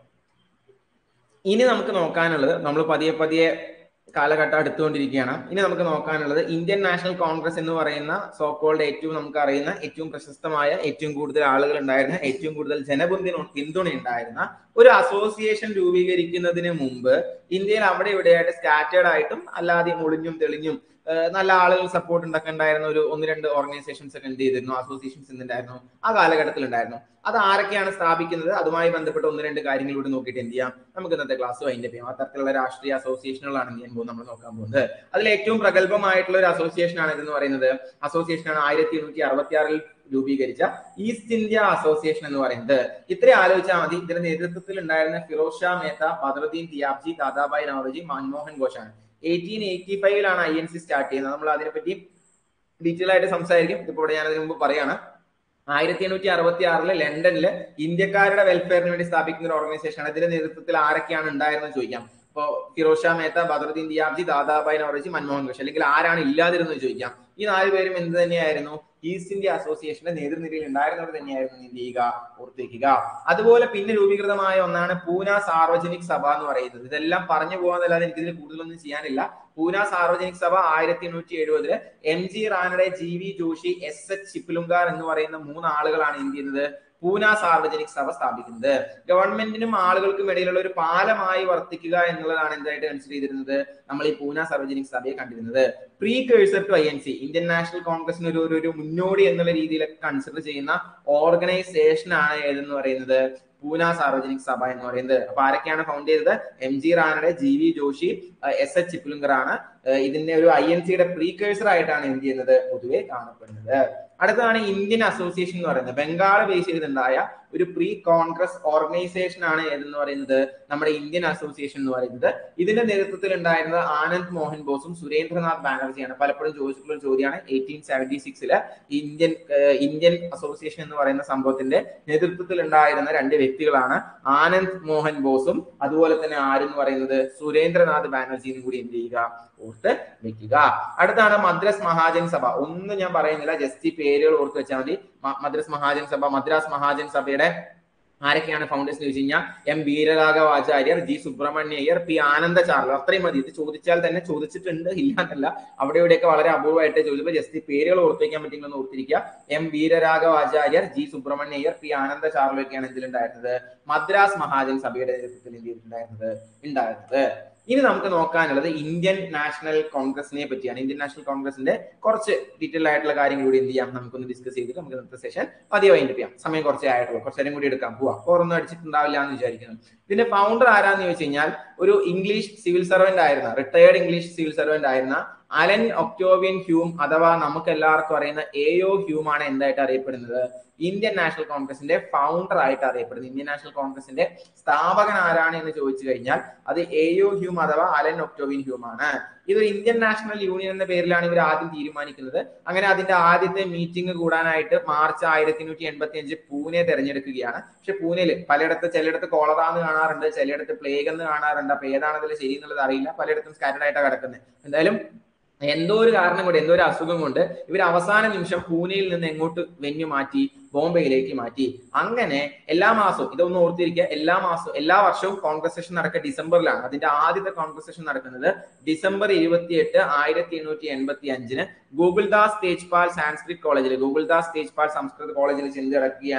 ഇനി നമുക്ക് നോക്കാനുള്ളത്, നമ്മൾ പതിയെ പതിയെ കാലഘട്ടം എടുത്തുകൊണ്ടിരിക്കുകയാണ്. ഇനി നമുക്ക് നോക്കാനുള്ളത് ഇന്ത്യൻ നാഷണൽ കോൺഗ്രസ് എന്ന് പറയുന്ന സോക്കോൾഡ് ഏറ്റവും നമുക്ക് അറിയുന്ന ഏറ്റവും പ്രശസ്തമായ ഏറ്റവും കൂടുതൽ ആളുകൾ ഉണ്ടായിരുന്ന ഏറ്റവും കൂടുതൽ ജനപിന്തുണ പിന്തുണ ഉണ്ടായിരുന്ന ഒരു അസോസിയേഷൻ രൂപീകരിക്കുന്നതിന് മുമ്പ് ഇന്ത്യയിൽ അവിടെ ഇവിടെയായിട്ട് സ്കാറ്റേർഡ് ആയിട്ടും അല്ലാതെ ഒളിഞ്ഞും തെളിഞ്ഞും നല്ല ആളുകൾ സപ്പോർട്ട് ഉണ്ടാക്കി ഉണ്ടായിരുന്ന ഒരു ഒന്ന് രണ്ട് ഓർഗനൈസേഷൻസ് ഒക്കെ എന്ത് ചെയ്തിരുന്നു, അസോസിയേഷൻസ് എന്തുണ്ടായിരുന്നു ആ കാലഘട്ടത്തിൽ ഉണ്ടായിരുന്നു. അത് ആരൊക്കെയാണ് സ്ഥാപിക്കുന്നത്, അതുമായി ബന്ധപ്പെട്ട ഒന്ന് രണ്ട് കാര്യങ്ങളിലൂടെ നോക്കിയിട്ട് എന്ത് ചെയ്യാം, നമുക്ക് ഇന്നത്തെ ക്ലാസ് അതിന്റെ ചെയ്യാം. ആ തരത്തിലുള്ള രാഷ്ട്രീയ അസോസിയേഷനുകളാണ് എന്ത് ചെയ്യാൻ പോകുന്നത്, നമ്മൾ നോക്കാൻ പോകുന്നത്. അതിൽ ഏറ്റവും പ്രഗത്ഭമായിട്ടുള്ള ഒരു അസോസിയേഷൻ ആണ് ഇതെന്ന് പറയുന്നത്. അസോസിയേഷനാണ് ആയിരത്തി എണ്ണൂറ്റി അറുപത്തി ആറിൽ രൂപീകരിച്ച ഈസ്റ്റ് ഇന്ത്യ അസോസിയേഷൻ എന്ന് പറയുന്നത്. ഇത്രയും ആലോചിച്ചാൽ മതി. ഇതിന്റെ നേതൃത്വത്തിൽ ഉണ്ടായിരുന്ന ഫിറോസ് ഷാ മേത്ത, ബദറുദ്ദീൻ തിയാബ്ജി, ദാദാഭായ് നവറോജി, മൻമോഹൻ ഘോഷാണ്. എയ്റ്റീൻ എയ്റ്റി ഫൈവിലാണ് ഐ എൻ സി സ്റ്റാർട്ട് ചെയ്യുന്നത്. നമ്മൾ അതിനെപ്പറ്റി ഡീറ്റെയിൽ ആയിട്ട് സംസാരിക്കും. ഇപ്പോൾ ഇവിടെ ഞാൻ അതിന് മുമ്പ് പറയാണ്, ആയിരത്തി എണ്ണൂറ്റി അറുപത്തി ആറില് ലണ്ടനില് ഇന്ത്യക്കാരുടെ വെൽഫെയറിന് വേണ്ടി സ്ഥാപിക്കുന്ന ഒരു ഓർഗനൈസേഷൻ ആണ്. ഇതിന്റെ നേതൃത്വത്തിൽ ആരൊക്കെയാണ് ഉണ്ടായിരുന്നത് ചോദിക്കാം. ഇപ്പൊ ഫിറോസ് ഷാ മേത്ത, ബദറുദ്ദീൻ തിയാബ്ജി, ദാദാഭായ് നവറോജി, മൻമോഹൻ ഘോഷ്, അല്ലെങ്കിൽ ആരാണ് ഇല്ലാതിരുന്നത് ചോദിക്കാം. ഈ നാല് പേരും എന്ത് തന്നെയായിരുന്നു, ഈസ്റ്റ് ഇന്ത്യ അസോസിയേഷന്റെ നേതൃനിരയിൽ ഉണ്ടായിരുന്നവർ തന്നെയായിരുന്നു. എന്ത് ചെയ്യുക, ഓർത്തിരിക്കുക. അതുപോലെ പിന്നെ രൂപീകൃതമായ ഒന്നാണ് പൂന സാർവജനിക് സഭ എന്ന് പറയുന്നത്. ഇതെല്ലാം പറഞ്ഞു പോകാന്നല്ലാതെ എനിക്കിതിൽ കൂടുതലൊന്നും ചെയ്യാനില്ല. പൂന സാർവജനിക് സഭ ആയിരത്തി എണ്ണൂറ്റി എഴുപതില് M G Ranade, G V Joshi, S H Chiplunkar എന്ന് പറയുന്ന മൂന്ന് ആളുകളാണ് എന്ത് ചെയ്യുന്നത്, പൂന സാർവജനിക് സഭ സ്ഥാപിക്കുന്നത്. ഗവൺമെന്റിനും ആളുകൾക്കും ഇടയിലുള്ള ഒരു പാലമായി വർത്തിക്കുക എന്നുള്ളതാണ് എന്തായിട്ട് കൺസിഡർ ചെയ്തിരുന്നത്, നമ്മൾ ഈ പൂന സാർവജനിക് സഭയെ കണ്ടിരുന്നത്. Precursor to I N C, Indian National കോൺഗ്രസിന് ഒരു ഒരു മുന്നോടി എന്നുള്ള രീതിയിലൊക്കെ കൺസിഡർ ചെയ്യുന്ന ഓർഗനൈസേഷൻ ആണ് ഏതെന്ന് പറയുന്നത്, പൂന സാർവജനിക് സഭ എന്ന് പറയുന്നത്. അപ്പൊ ആരൊക്കെയാണ് ഫൗണ്ട് ചെയ്തത്, M G Ranade, G V Joshi, S H Chiplunkar ആണ്. ഇതിന്റെ ഒരു ഐ എൻ സിയുടെ പ്രീകേഴ്സർ ആയിട്ടാണ് എന്ത് ചെയ്യുന്നത്, പൊതുവെ കാണപ്പെടുന്നത്. അടുത്തതാണ് ഇന്ത്യൻ അസോസിയേഷൻ എന്ന് പറയുന്നത്. ബംഗാൾ ബേസ് ചെയ്തിട്ടുണ്ടായ ഒരു പ്രീ കോൺഗ്രസ് ഓർഗനൈസേഷൻ ആണ് ഏതെന്ന് പറയുന്നത്, നമ്മുടെ ഇന്ത്യൻ അസോസിയേഷൻ എന്ന് പറയുന്നത്. ഇതിന്റെ നേതൃത്വത്തിൽ ഉണ്ടായിരുന്നത് ആനന്ദ് മോഹൻ ബോസും സുരേന്ദ്രനാഥ് ബാനർജിയാണ്. പലപ്പോഴും ചോദിച്ചിട്ടുള്ള ഒരു ചോദ്യമാണ്. എയ്റ്റീൻ സെവന്റി സിക്സില് ഇന്ത്യൻ ഇന്ത്യൻ അസോസിയേഷൻ എന്ന് പറയുന്ന സംഭവത്തിന്റെ നേതൃത്വത്തിൽ ഉണ്ടായിരുന്ന രണ്ട് വ്യക്തികളാണ് ആനന്ദ് മോഹൻ ബോസും അതുപോലെ തന്നെ ആരെന്ന് പറയുന്നത് സുരേന്ദ്രനാഥ് ബാനർജിയും കൂടി എന്ത് ചെയ്യുക, ഓർത്ത് വെക്കുക. അടുത്താണ് മദ്രാസ് മഹാജൻ സഭ. ഒന്നും ഞാൻ പറയുന്നില്ല, ജസ്റ്റ് ഈ പേരുകൾ ഓർത്ത് വെച്ചാൽ മതി. മദ്രാസ് മഹാജൻ സഭ, മദ്രാസ് മഹാജൻ സഭയുടെ ആരൊക്കെയാണ് ഫൗണ്ടേഴ്സ് ചോദിച്ചു കഴിഞ്ഞാൽ M Veeraraghavachariar, G Subramania Iyer, P Ananda Charlu. അത്രയും മതി. ഇത് ചോദിച്ചാൽ തന്നെ ചോദിച്ചിട്ടുണ്ട്, ഇല്ലാന്നല്ല, അവിടെ ഇവിടെയൊക്കെ വളരെ അപൂർവമായിട്ട് ചോദിച്ചപ്പോൾ ജസ്റ്റ് പേരുകൾ ഓർത്ത് വയ്ക്കാൻ പറ്റില്ലെന്ന് ഓർത്തിരിക്കുക. M Veeraraghavachariar, G Subramania Iyer, P Ananda Charlu ഒക്കെയാണ് ഇതിലുണ്ടായിരുന്നത്, മദ്രാസ് മഹാജൻ സഭയുടെ നേതൃത്വത്തിൽ എന്തിട്ടുണ്ടായിരുന്നത് ഉണ്ടായിരുന്നത്. ഇനി നമുക്ക് നോക്കാനുള്ളത് ഇന്ത്യൻ നാഷണൽ കോൺഗ്രസിനെ പറ്റിയാണ്. ഇന്ത്യൻ നാഷണൽ കോൺഗ്രസിന്റെ കുറച്ച് ഡീറ്റെയിൽ ആയിട്ടുള്ള കാര്യങ്ങൾ കൂടി എന്ത് ചെയ്യാം, നമുക്കൊന്ന് ഡിസ്കസ് ചെയ്തിട്ട് നമുക്ക് ഇന്നത്തെ സെഷൻ പതിയെ വൈൻഡ് ചെയ്യാം. സമയം കുറച്ചേ ആയിട്ടുള്ളൂ, കുറച്ചേരം കൂടി എടുക്കാം, പോവാം. ഓർമ്മ അടിച്ചിട്ടുണ്ടാവില്ല എന്ന് വിചാരിക്കുന്നു. ഇതിന്റെ ഫൗണ്ടർ ആരാന്ന് ചോദിച്ചു കഴിഞ്ഞാൽ ഒരു ഇംഗ്ലീഷ് സിവിൽ സർവന്റ് ആയിരുന്ന, റിട്ടയർഡ് ഇംഗ്ലീഷ് സിവിൽ സർവന്റ് ആയിരുന്ന അലൻ ഒക്ടോവിയൻ ഹ്യൂം, അഥവാ നമുക്ക് എല്ലാവർക്കും അറിയുന്ന എയോ ഹ്യൂം ആണ് എന്തായിട്ട് അറിയപ്പെടുന്നത്, ഇന്ത്യൻ നാഷണൽ കോൺഗ്രസിന്റെ ഫൗണ്ടർ ആയിട്ട് അറിയപ്പെടുന്നത്. ഇന്ത്യൻ നാഷണൽ കോൺഗ്രസിന്റെ സ്ഥാപകൻ ആരാണ് എന്ന് ചോദിച്ചു കഴിഞ്ഞാൽ അത് എയോ ഹ്യൂം അഥവാ അലൻ ഒക്ടോവിയൻ ഹ്യൂം ആണ്. ഇതൊരു ഇന്ത്യൻ നാഷണൽ യൂണിയൻ എന്ന പേരിലാണ് ഇവർ ആദ്യം തീരുമാനിക്കുന്നത്. അങ്ങനെ അതിന്റെ ആദ്യത്തെ മീറ്റിംഗ് കൂടാനായിട്ട് മാർച്ച് ആയിരത്തി എണ്ണൂറ്റി എൺപത്തി അഞ്ച് പൂനെ തെരഞ്ഞെടുക്കുകയാണ്. പക്ഷെ പൂനെയിൽ പലയിടത്ത് ചിലയിടത്ത് കോളറ എന്ന് കാണാറുണ്ട്, ചിലയിടത്ത് പ്ലേഗ് എന്ന് കാണാറുണ്ട്. അപ്പൊ ഏതാണ് അതിൽ ശരി എന്നുള്ളത് അറിയില്ല, പലയിടത്തും സ്കാറ്റർഡ് ആയിട്ടാണ് കിടക്കുന്നത്. എന്തായാലും എന്തോ ഒരു കാരണം കൊണ്ട്, എന്തോ ഒരു അസുഖം കൊണ്ട് ഇവർ അവസാന നിമിഷം പൂനെയിൽ നിന്ന് എങ്ങോട്ട് വെന്യു മാറ്റി, ബോംബെയിലേക്ക് മാറ്റി. അങ്ങനെ എല്ലാ മാസവും, ഇതൊന്നും ഓർത്തിരിക്കുക, എല്ലാ മാസവും എല്ലാ വർഷവും കോൺഗ്രസ് സെഷൻ നടക്കുക ഡിസംബറിലാണ്. അതിന്റെ ആദ്യത്തെ കോൺഗ്രസ് സെഷൻ നടക്കുന്നത് ഡിസംബർ ഇരുപത്തി എട്ട് ആയിരത്തി എണ്ണൂറ്റി എൺപത്തി അഞ്ചിന് ഗോകുൽദാസ് തേജ്പാൽ സാൻസ്ക്രിറ്റ് കോളേജിൽ, ഗോകുൽദാസ് തേജ്പാൽ സംസ്കൃത കോളേജിൽ ചെന്ന് കിടക്കുകയാണ്.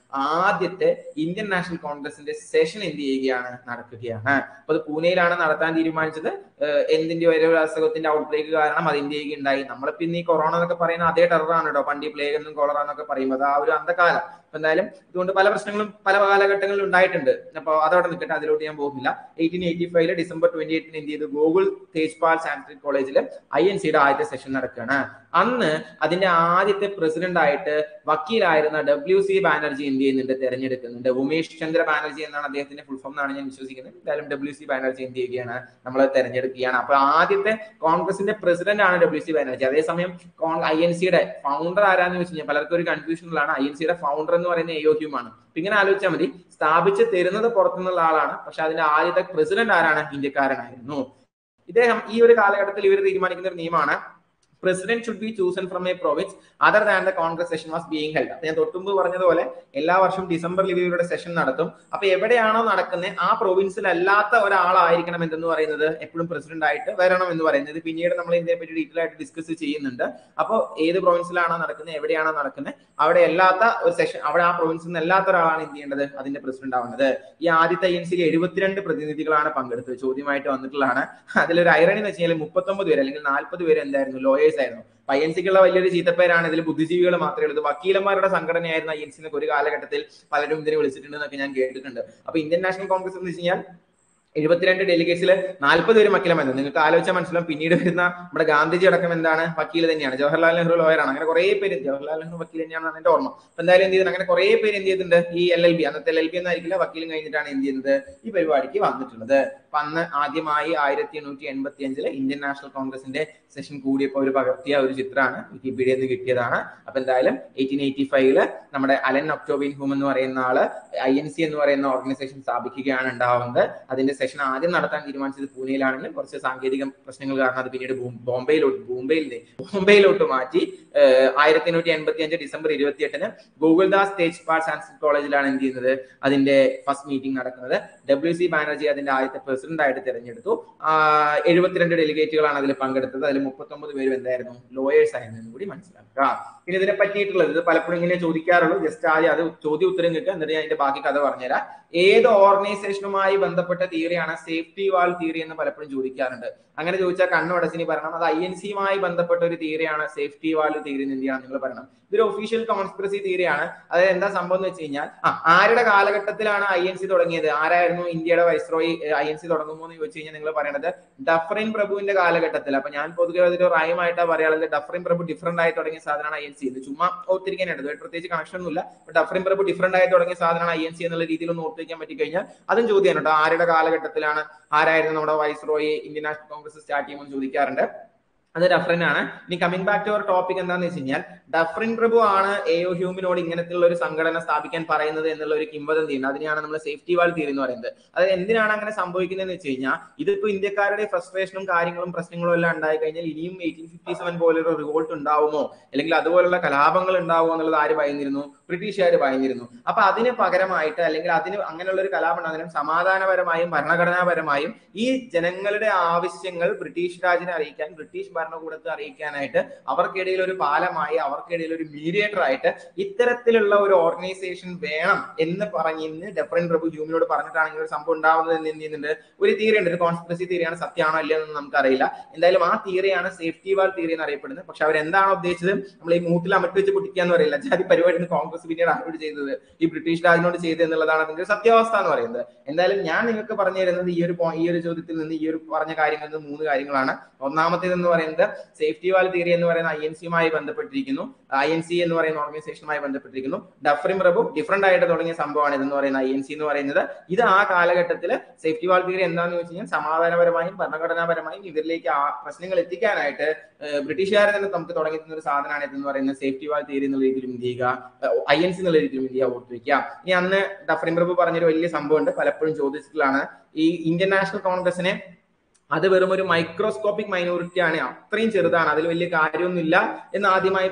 ആദ്യത്തെ ഇന്ത്യൻ നാഷണൽ കോൺഗ്രസിന്റെ സെഷൻ എന്ത് ചെയ്യുകയാണ്, നടക്കുകയാണ്. അപ്പൊ അത് പൂനെയിലാണ് നടത്താൻ തീരുമാനിച്ചത്. എന്തിന്റെ ഒരു അസുഖത്തിന്റെ ഔട്ട്ബ്രേക്ക് കാരണം അത് ഇന്ത്യക്ക് ഉണ്ടായി. നമ്മളിപ്പോ ഇന്ന് ഈ കൊറോണ എന്നൊക്കെ പറയുന്ന അതേ ടെററാണ് കേട്ടോ, പണ്ട് ഈ പ്ലേഗ് എന്നും കൊളറ എന്നൊക്കെ പറയുമ്പോൾ ആ ഒരു അന്ധകാലം. എന്തായാലും ഇതുകൊണ്ട് പല പ്രശ്നങ്ങളും പല കാലഘട്ടങ്ങളിൽ ഉണ്ടായിട്ടുണ്ട്. അപ്പൊ അതവിടെ നിൽക്കട്ടെ, അതിലോട്ട് ഞാൻ പോകുന്നില്ല. എയ്റ്റീൻ എയ്റ്റി ഫൈവില് ഡിസംബർ ട്വന്റി എയ്റ്റിന് എന്ത് ചെയ്തു, ഗോകുൽ തേജ്പാൽ സാൻസ്ക്രിറ്റ് കോളേജിൽ ഐ എൻ സിയുടെ ആദ്യത്തെ സെഷൻ നടക്കുകയാണ്. അന്ന് അതിന്റെ ആദ്യത്തെ പ്രസിഡന്റ് ആയിട്ട് വക്കീലായിരുന്ന ഡബ്ല്യു സി ബാനർജി എന്ത് ചെയ്യുന്നുണ്ട്, തെരഞ്ഞെടുക്കുന്നുണ്ട്. ഉമേഷ് ചന്ദ്ര ബാനർജി എന്നാണ് അദ്ദേഹത്തിന്റെ ഫുൾ ഫോം എന്നാണ് ഞാൻ വിശ്വസിക്കുന്നത്. എന്തായാലും ഡബ്ല്യു സി ബാനർജി എന്ത് ചെയ്യുകയാണ്, നമ്മൾ തെരഞ്ഞെടുക്കുകയാണ്. അപ്പൊ ആദ്യത്തെ കോൺഗ്രസിന്റെ പ്രസിഡന്റ് ആണ് ഡബ്ല്യു സി ബാനർജി. അതേസമയം ഐ എൻ സിയുടെ ഫൗണ്ടർ ആരാന്ന് വെച്ച് കഴിഞ്ഞാൽ പലർക്കും ഒരു കൺഫ്യൂഷനിലാണ്. ഐ എൻ സിയുടെ ഫൗണ്ടർ എന്ന് പറയുന്നത് എയോഹ്യൂമാണ്. ഇങ്ങനെ ആലോചിച്ചാൽ മതി, സ്ഥാപിച്ച് തരുന്നത് പുറത്തുനിന്നുള്ള ആളാണ്, പക്ഷെ അതിന്റെ ആദ്യത്തെ പ്രസിഡന്റ് ആരാണ്, ഇന്ത്യക്കാരനായിരുന്നു ഇദ്ദേഹം. ഈ ഒരു കാലഘട്ടത്തിൽ ഇവർ തീരുമാനിക്കുന്ന ഒരു നിയമമാണ്, president should be chosen from a province other than the congress session was being held. അപ്പോൾ ഞാൻ തൊട്ടുമ്പ് പറഞ്ഞതുപോലെ എല്ലാ വർഷവും ഡിസംബറിൽ ഇവരുടെ സെഷൻ നടത്തും. അപ്പൊ എവിടെയാണോ നടക്കുന്നത് ആ പ്രൊവിൻസിൽ അല്ലാത്ത ഒരാളായിരിക്കണം എന്തെന്ന് പറയുന്നത്, എപ്പോഴും പ്രസിഡന്റ് ആയിട്ട് വരണം എന്ന് പറയുന്നത്. പിന്നീട് നമ്മൾ ഇതിനെ പറ്റി ഡീറ്റെയിൽ ആയിട്ട് ഡിസ്കസ് ചെയ്യുന്നുണ്ട്. അപ്പോൾ ഏത് പ്രൊവിൻസിലാണോ നടക്കുന്നത്, എവിടെയാണോ നടക്കുന്നത്, അവിടെ അല്ലാത്ത ഒരു സെഷൻ, അവിടെ ആ പ്രൊവിൻസിൽ നിന്ന് അല്ലാത്ത ഒരാളാണ് എന്ത് ചെയ്യേണ്ടത്, അതിന്റെ പ്രസിഡന്റ് ആവുന്നത്. ഈ ആദ്യത്തെ ഐ എൻ സിയിൽ എഴുപത്തിരണ്ട് പ്രതിനിധികളാണ് പങ്കെടുത്തത്, ചോദ്യമായിട്ട് വന്നിട്ടുള്ളതാണ്. അതിലൊരു ഐറണി എന്ന് വെച്ച് കഴിഞ്ഞാൽ മുപ്പത്തൊമ്പത് പേര് അല്ലെങ്കിൽ നാൽപ്പത് പേര് എന്തായിരുന്നു, ലോയേഴ്സ് ആയിരുന്നു. ഐ എൻ സിക്കുള്ള വലിയൊരു ചീത്തപ്പേരാണ്, ഇതിൽ ബുദ്ധിജീവികൾ മാത്രമേ ഉള്ളൂ. വക്കീലന്മാരുടെ സംഘടനയായിരുന്നു ഐ എൻ സിനെ ഒരു കാലഘട്ടത്തിൽ പലരും ഇതിനെ വിളിച്ചിട്ടുണ്ടെന്നൊക്കെ ഞാൻ കേട്ടിട്ടുണ്ട്. അപ്പൊ ഇന്ത്യൻ നാഷണൽ കോൺഗ്രസ് എന്ന് വെച്ച് കഴിഞ്ഞാൽ എഴുപത്തിരണ്ട് ഡെലിഗേറ്റ്സിൽ നാൽപ്പത് പേര് വക്കീലമായിരുന്നു. നിങ്ങൾക്ക് ആലോചിച്ചാൽ മനസ്സിലാവും. പിന്നീട് വരുന്ന നമ്മുടെ ഗാന്ധിജി അടക്കം എന്താണ്, വക്കീൽ തന്നെയാണ്. ജവഹർലാൽ നെഹ്റു ലോയറാണ്. അങ്ങനെ കുറെ പേര്, ജവഹർലാൽ നെഹ്റു വക്കീൽ തന്നെയാണെന്ന് എന്റെ ഓർമ്മ. അപ്പൊ എന്തായാലും എന്ത് ചെയ്തു, അങ്ങനെ കുറെ പേര് എന്ത് ചെയ്തിട്ടുണ്ട്, ഈ എൽ എൽ ബി, അന്നത്തെ എൽ എൽ ബി എന്നായിരിക്കില്ല, വക്കീലും കഴിഞ്ഞിട്ടാണ് എന്ത് ചെയ്യുന്നത്, ഈ പരിപാടിക്ക് വന്നിട്ടുള്ളത്. അപ്പൊ അന്ന് ആദ്യമായി ആയിരത്തി എണ്ണൂറ്റി എൺപത്തി അഞ്ചില് ഇന്ത്യൻ നാഷണൽ കോൺഗ്രസിന്റെ സെഷൻ കൂടിയപ്പോൾ ഒരു പകർത്തിയ ഒരു ചിത്രമാണ്, വിക്കിപീഡിയയിൽ നിന്ന് കിട്ടിയതാണ്. അപ്പൊ എന്തായാലും എയ്റ്റീൻ എയ്റ്റി ഫൈവില് നമ്മുടെ അലൻ ഒക്ടോബിൻ ഹൂം എന്ന് പറയുന്ന ആള് ഐ എൻ സി എന്ന് പറയുന്ന ഓർഗനൈസേഷൻ സ്ഥാപിക്കുകയാണ് ഉണ്ടാവുന്നത്. അതിന്റെ സെഷൻ ആദ്യം നടത്താൻ തീരുമാനിച്ചത് പൂനെയിലാണെങ്കിലും കുറച്ച് സാങ്കേതിക പ്രശ്നങ്ങൾ കാരണം അത് പിന്നീട് ബോംബെയിലോട്ട് ബോംബെയിൽ ബോംബെയിലോട്ട് മാറ്റി ആയിരത്തി എണ്ണൂറ്റി എൺപത്തി അഞ്ച് ഡിസംബർ ഇരുപത്തി എട്ടിന് ഗോകുൽദാസ് തേജ്പാൽ സാൻസ്ക്രിറ്റ് കോളേജിലാണ് എന്ത് ചെയ്യുന്നത്, അതിന്റെ ഫസ്റ്റ് മീറ്റിംഗ് നടക്കുന്നത്. ഡബ്ല്യു സി ബാനർജി അതിന്റെ ആദ്യത്തെ പ്രസിഡന്റ് ആയിട്ട് തിരഞ്ഞെടുത്തു. എഴുപത്തിരണ്ട് ഡെലിഗേറ്റുകളാണ് അതിൽ പങ്കെടുത്തത്. അതിൽ മുപ്പത്തൊമ്പത് പേരും എന്തായിരുന്നു, ലോയേഴ്സ് ആയിരുന്നു കൂടി മനസ്സിലാക്കുക. പിന്നെ ഇതിനെ പറ്റിയിട്ടുള്ളത്, ഇത് പലപ്പോഴും ഇങ്ങനെ ചോദിക്കാറുള്ളൂ, ജസ്റ്റ് ആദ്യം അത് ചോദ്യം ഉത്തരം കിട്ടുക, എന്നിട്ട് ഞാൻ അതിന്റെ ബാക്കി കഥ പറഞ്ഞുതരാം. ഏത് ഓർഗനൈസേഷനുമായി ബന്ധപ്പെട്ട തിയറിയാണ് സേഫ്റ്റി വാൾ തിയറി എന്ന് പലപ്പോഴും ചോദിക്കാറുണ്ട്. അങ്ങനെ ചോദിച്ചാൽ കണ്ണുടച്ചിനി പറയണം അത് ഐ എൻ സിയുമായി ബന്ധപ്പെട്ട ഒരു തിയറിയാണ് സേഫ്റ്റി വാൾ തിയറി എന്ന് എന്തിനാണ് നിങ്ങൾ പറയണം. ഇതൊരു ഒഫീഷ്യൽ കോൺസ്പിറസി തിയറിയാണ്. അതായത് എന്താ സംഭവം എന്ന് വെച്ച് കഴിഞ്ഞാൽ, ആ ആരുടെ കാലഘട്ടത്തിലാണ് ഐ എൻ സി തുടങ്ങിയത്, ആരായിരുന്നു ഇന്ത്യയുടെ വൈസ്രോയി ഐ എൻ സി തുടങ്ങുമോ എന്ന് ചോദിച്ചു കഴിഞ്ഞാൽ നിങ്ങൾ പറയണത് ഡഫറിൻ പ്രഭുവിന്റെ കാലഘട്ടത്തിൽ. അപ്പൊ ഞാൻ പൊതുവെ അതൊരു റൈമായിട്ടാണ് പറയാനുള്ളത്. ഡഫറിൻ പ്രഭു ഡിഫറന്റ് ആയി തുടങ്ങിയ സാധനമാണ് ഐ എൻ സി. ഇത് ചുമ്മാ ഓർത്തിരിക്കാനായിട്ട് പ്രത്യേകിച്ച് കണക്ഷൻ ഒന്നുമില്ല. ഡഫറിൻ പ്രഭു ഡിഫറന്റ് ആയി തുടങ്ങിയ സാധനമാണ് ഐ എൻ സി എന്നുള്ള രീതിയിൽ ഒന്ന് ഓർത്തിരിക്കാൻ പറ്റി കഴിഞ്ഞാൽ അതും ചോദ്യമാണ് കേട്ടോ. ആരുടെ കാലഘട്ടത്തിലാണ്, ആരായിരുന്നു നമ്മുടെ viceroy Indian National Congress start ചെയ്യുമെന്ന് ചോദിക്കാറുണ്ട്. അത് ഡഫറിൻ ആണ്. ഇനി coming back to our topic എന്താന്ന് വെച്ച് കഴിഞ്ഞാൽ, ഡഫറിൻ പ്രഭു ആണ് എയോ ഹ്യൂമിനോട് ഇങ്ങനത്തെ ഒരു സംഘടന സ്ഥാപിക്കാൻ പറയുന്നത് എന്നുള്ള ഒരു കിംവദന്തി ഉണ്ട്. അതിനെയാണ് നമ്മൾ സേഫ്റ്റി വാൾ തിയറി എന്ന് പറയുന്നത്. അതായത് എന്തിനാണ് അങ്ങനെ സംഭവിക്കുന്നതെന്ന് വെച്ച് കഴിഞ്ഞാൽ, ഇതിപ്പോ ഇന്ത്യക്കാരുടെ ഫ്രസ്ട്രേഷനും കാര്യങ്ങളും പ്രശ്നങ്ങളും എല്ലാം ഉണ്ടായി കഴിഞ്ഞാൽ ഇനിയും എയ്റ്റീൻ ഫിഫ്റ്റി സെവൻ പോലൊരു റിവോൾട്ട് ഉണ്ടാവുമോ, അല്ലെങ്കിൽ അതുപോലുള്ള കലാപങ്ങൾ ഉണ്ടാവുമോ എന്നുള്ളത് ആര് പറയുന്നിരുന്നു, ബ്രിട്ടീഷുകാർ പറയുന്നിരുന്നു. അപ്പൊ അതിന് പകരമായിട്ട്, അല്ലെങ്കിൽ അതിന് അങ്ങനെയുള്ള ഒരു കലാപം ഉണ്ടാകുന്നതിനും സമാധാനപരമായും ഭരണഘടനാപരമായും ഈ ജനങ്ങളുടെ ആവശ്യങ്ങൾ ബ്രിട്ടീഷ് രാജിനെ അറിയിക്കാൻ, ബ്രിട്ടീഷ് ഭരണകൂടത്തെ അറിയിക്കാനായിട്ട് അവർക്കിടയിൽ ഒരു പാലമായി, അവർക്കിടയിൽ ഒരു മീഡിയേറ്റർ ആയിട്ട് ഇത്തരത്തിലുള്ള ഒരു ഓർഗനൈസേഷൻ വേണം എന്ന് പറഞ്ഞിന്ന് ഡഫറിൻ പ്രഭു ഹ്യൂമിനോട് പറഞ്ഞിട്ടാണ് ഇങ്ങനെ ഒരു സംഭവം ഉണ്ടാവുന്നത് എന്ന് എന്ത് ചെയ്യുന്നുണ്ട്, ഒരു തിയറി ഉണ്ട്. ഒരു കോൺസ്പിറസി തിയറിയാണ്, സത്യമാണോ അല്ലയോ എന്ന് നമുക്കറിയില്ല. എന്തായാലും ആ തിയറിയാണ് സേഫ്റ്റി വാൾ തിയറി എന്ന് അറിയപ്പെടുന്നത്. പക്ഷെ അവരെന്താണോ ഉദ്ദേശിച്ചത്, നമ്മൾ ഈ മൂട്ടിൽ അമട്ടി വെച്ച് പൊട്ടിക്കുക എന്ന് പറയില്ല, ജാതി പരിപാടി കോൺഗ്രസ് പിന്നീട് അവരോട് ചെയ്തത് ഈ ബ്രിട്ടീഷ് രാജിനോട് ചെയ്തത് എന്നുള്ളതാണ് അതിന്റെ സത്യാവസ്ഥ എന്ന് പറയുന്നത്. എന്തായാലും ഞാൻ നിങ്ങൾക്ക് പറഞ്ഞു തരുന്നത് ഈ ഒരു ഈ ഒരു ചോദ്യത്തിൽ നിന്ന്, ഈ ഒരു പറഞ്ഞ കാര്യങ്ങളിൽ നിന്ന് മൂന്ന് കാര്യങ്ങളാണ്. ഒന്നാമത്തേത് എന്ന് പറയുന്നത് സേഫ്റ്റി വാൾ തിയറി എന്ന് പറയുന്ന ഐ എൻ സിയുമായി ബന്ധപ്പെട്ടിരിക്കുന്നു. ഐ എൻ സി എന്ന് പറയുന്ന ഓർഗനൈസേഷനുമായി ബന്ധപ്പെട്ടിരിക്കുന്നു. ഡഫറിൻ പ്രഭു ഡിഫറന്റ് ആയിട്ട് തുടങ്ങിയ സംഭവമാണ് ഇതെന്ന് പറയുന്ന ഐ എൻ സി എന്ന് പറയുന്നത്. ഇത് ആ കാലഘട്ടത്തിൽ സേഫ്റ്റി വാൾ തിയറി എന്താണെന്ന് വെച്ച് കഴിഞ്ഞാൽ, സമാധാനപരമായും ഭരണഘടനാപരമായും ഇവരിലേക്ക് ആ പ്രശ്നങ്ങൾ എത്തിക്കാനായിട്ട് ബ്രിട്ടീഷുകാരെ തന്നെ നമുക്ക് തുടങ്ങി തന്ന ഒരു സാധനമാണ് ഇതെന്ന് പറയുന്നത് സേഫ്റ്റി വാൾ തിയറി എന്നുള്ള രീതിയിലും ഇന്ത്യ ചെയ്യുക, ഐ എൻ സി എന്നുള്ള രീതിയിലും ഇന്ത്യ ഓർത്തു വയ്ക്കുക. ഇനി അന്ന് ഡഫറിൻ പ്രഭു പറഞ്ഞൊരു വലിയ സംഭവം ഉണ്ട്, പലപ്പോഴും ചോദിച്ചിട്ടുള്ളതാണ്. ഈ ഇന്ത്യൻ നാഷണൽ കോൺഗ്രസിനെ അത് വെറും ഒരു മൈക്രോസ്കോപ്പിക് മൈനോറിറ്റി ആണ്, അത്രയും ചെറുതാണ്, അതിൽ വലിയ കാര്യമൊന്നുമില്ല എന്ന് ആദ്യമായി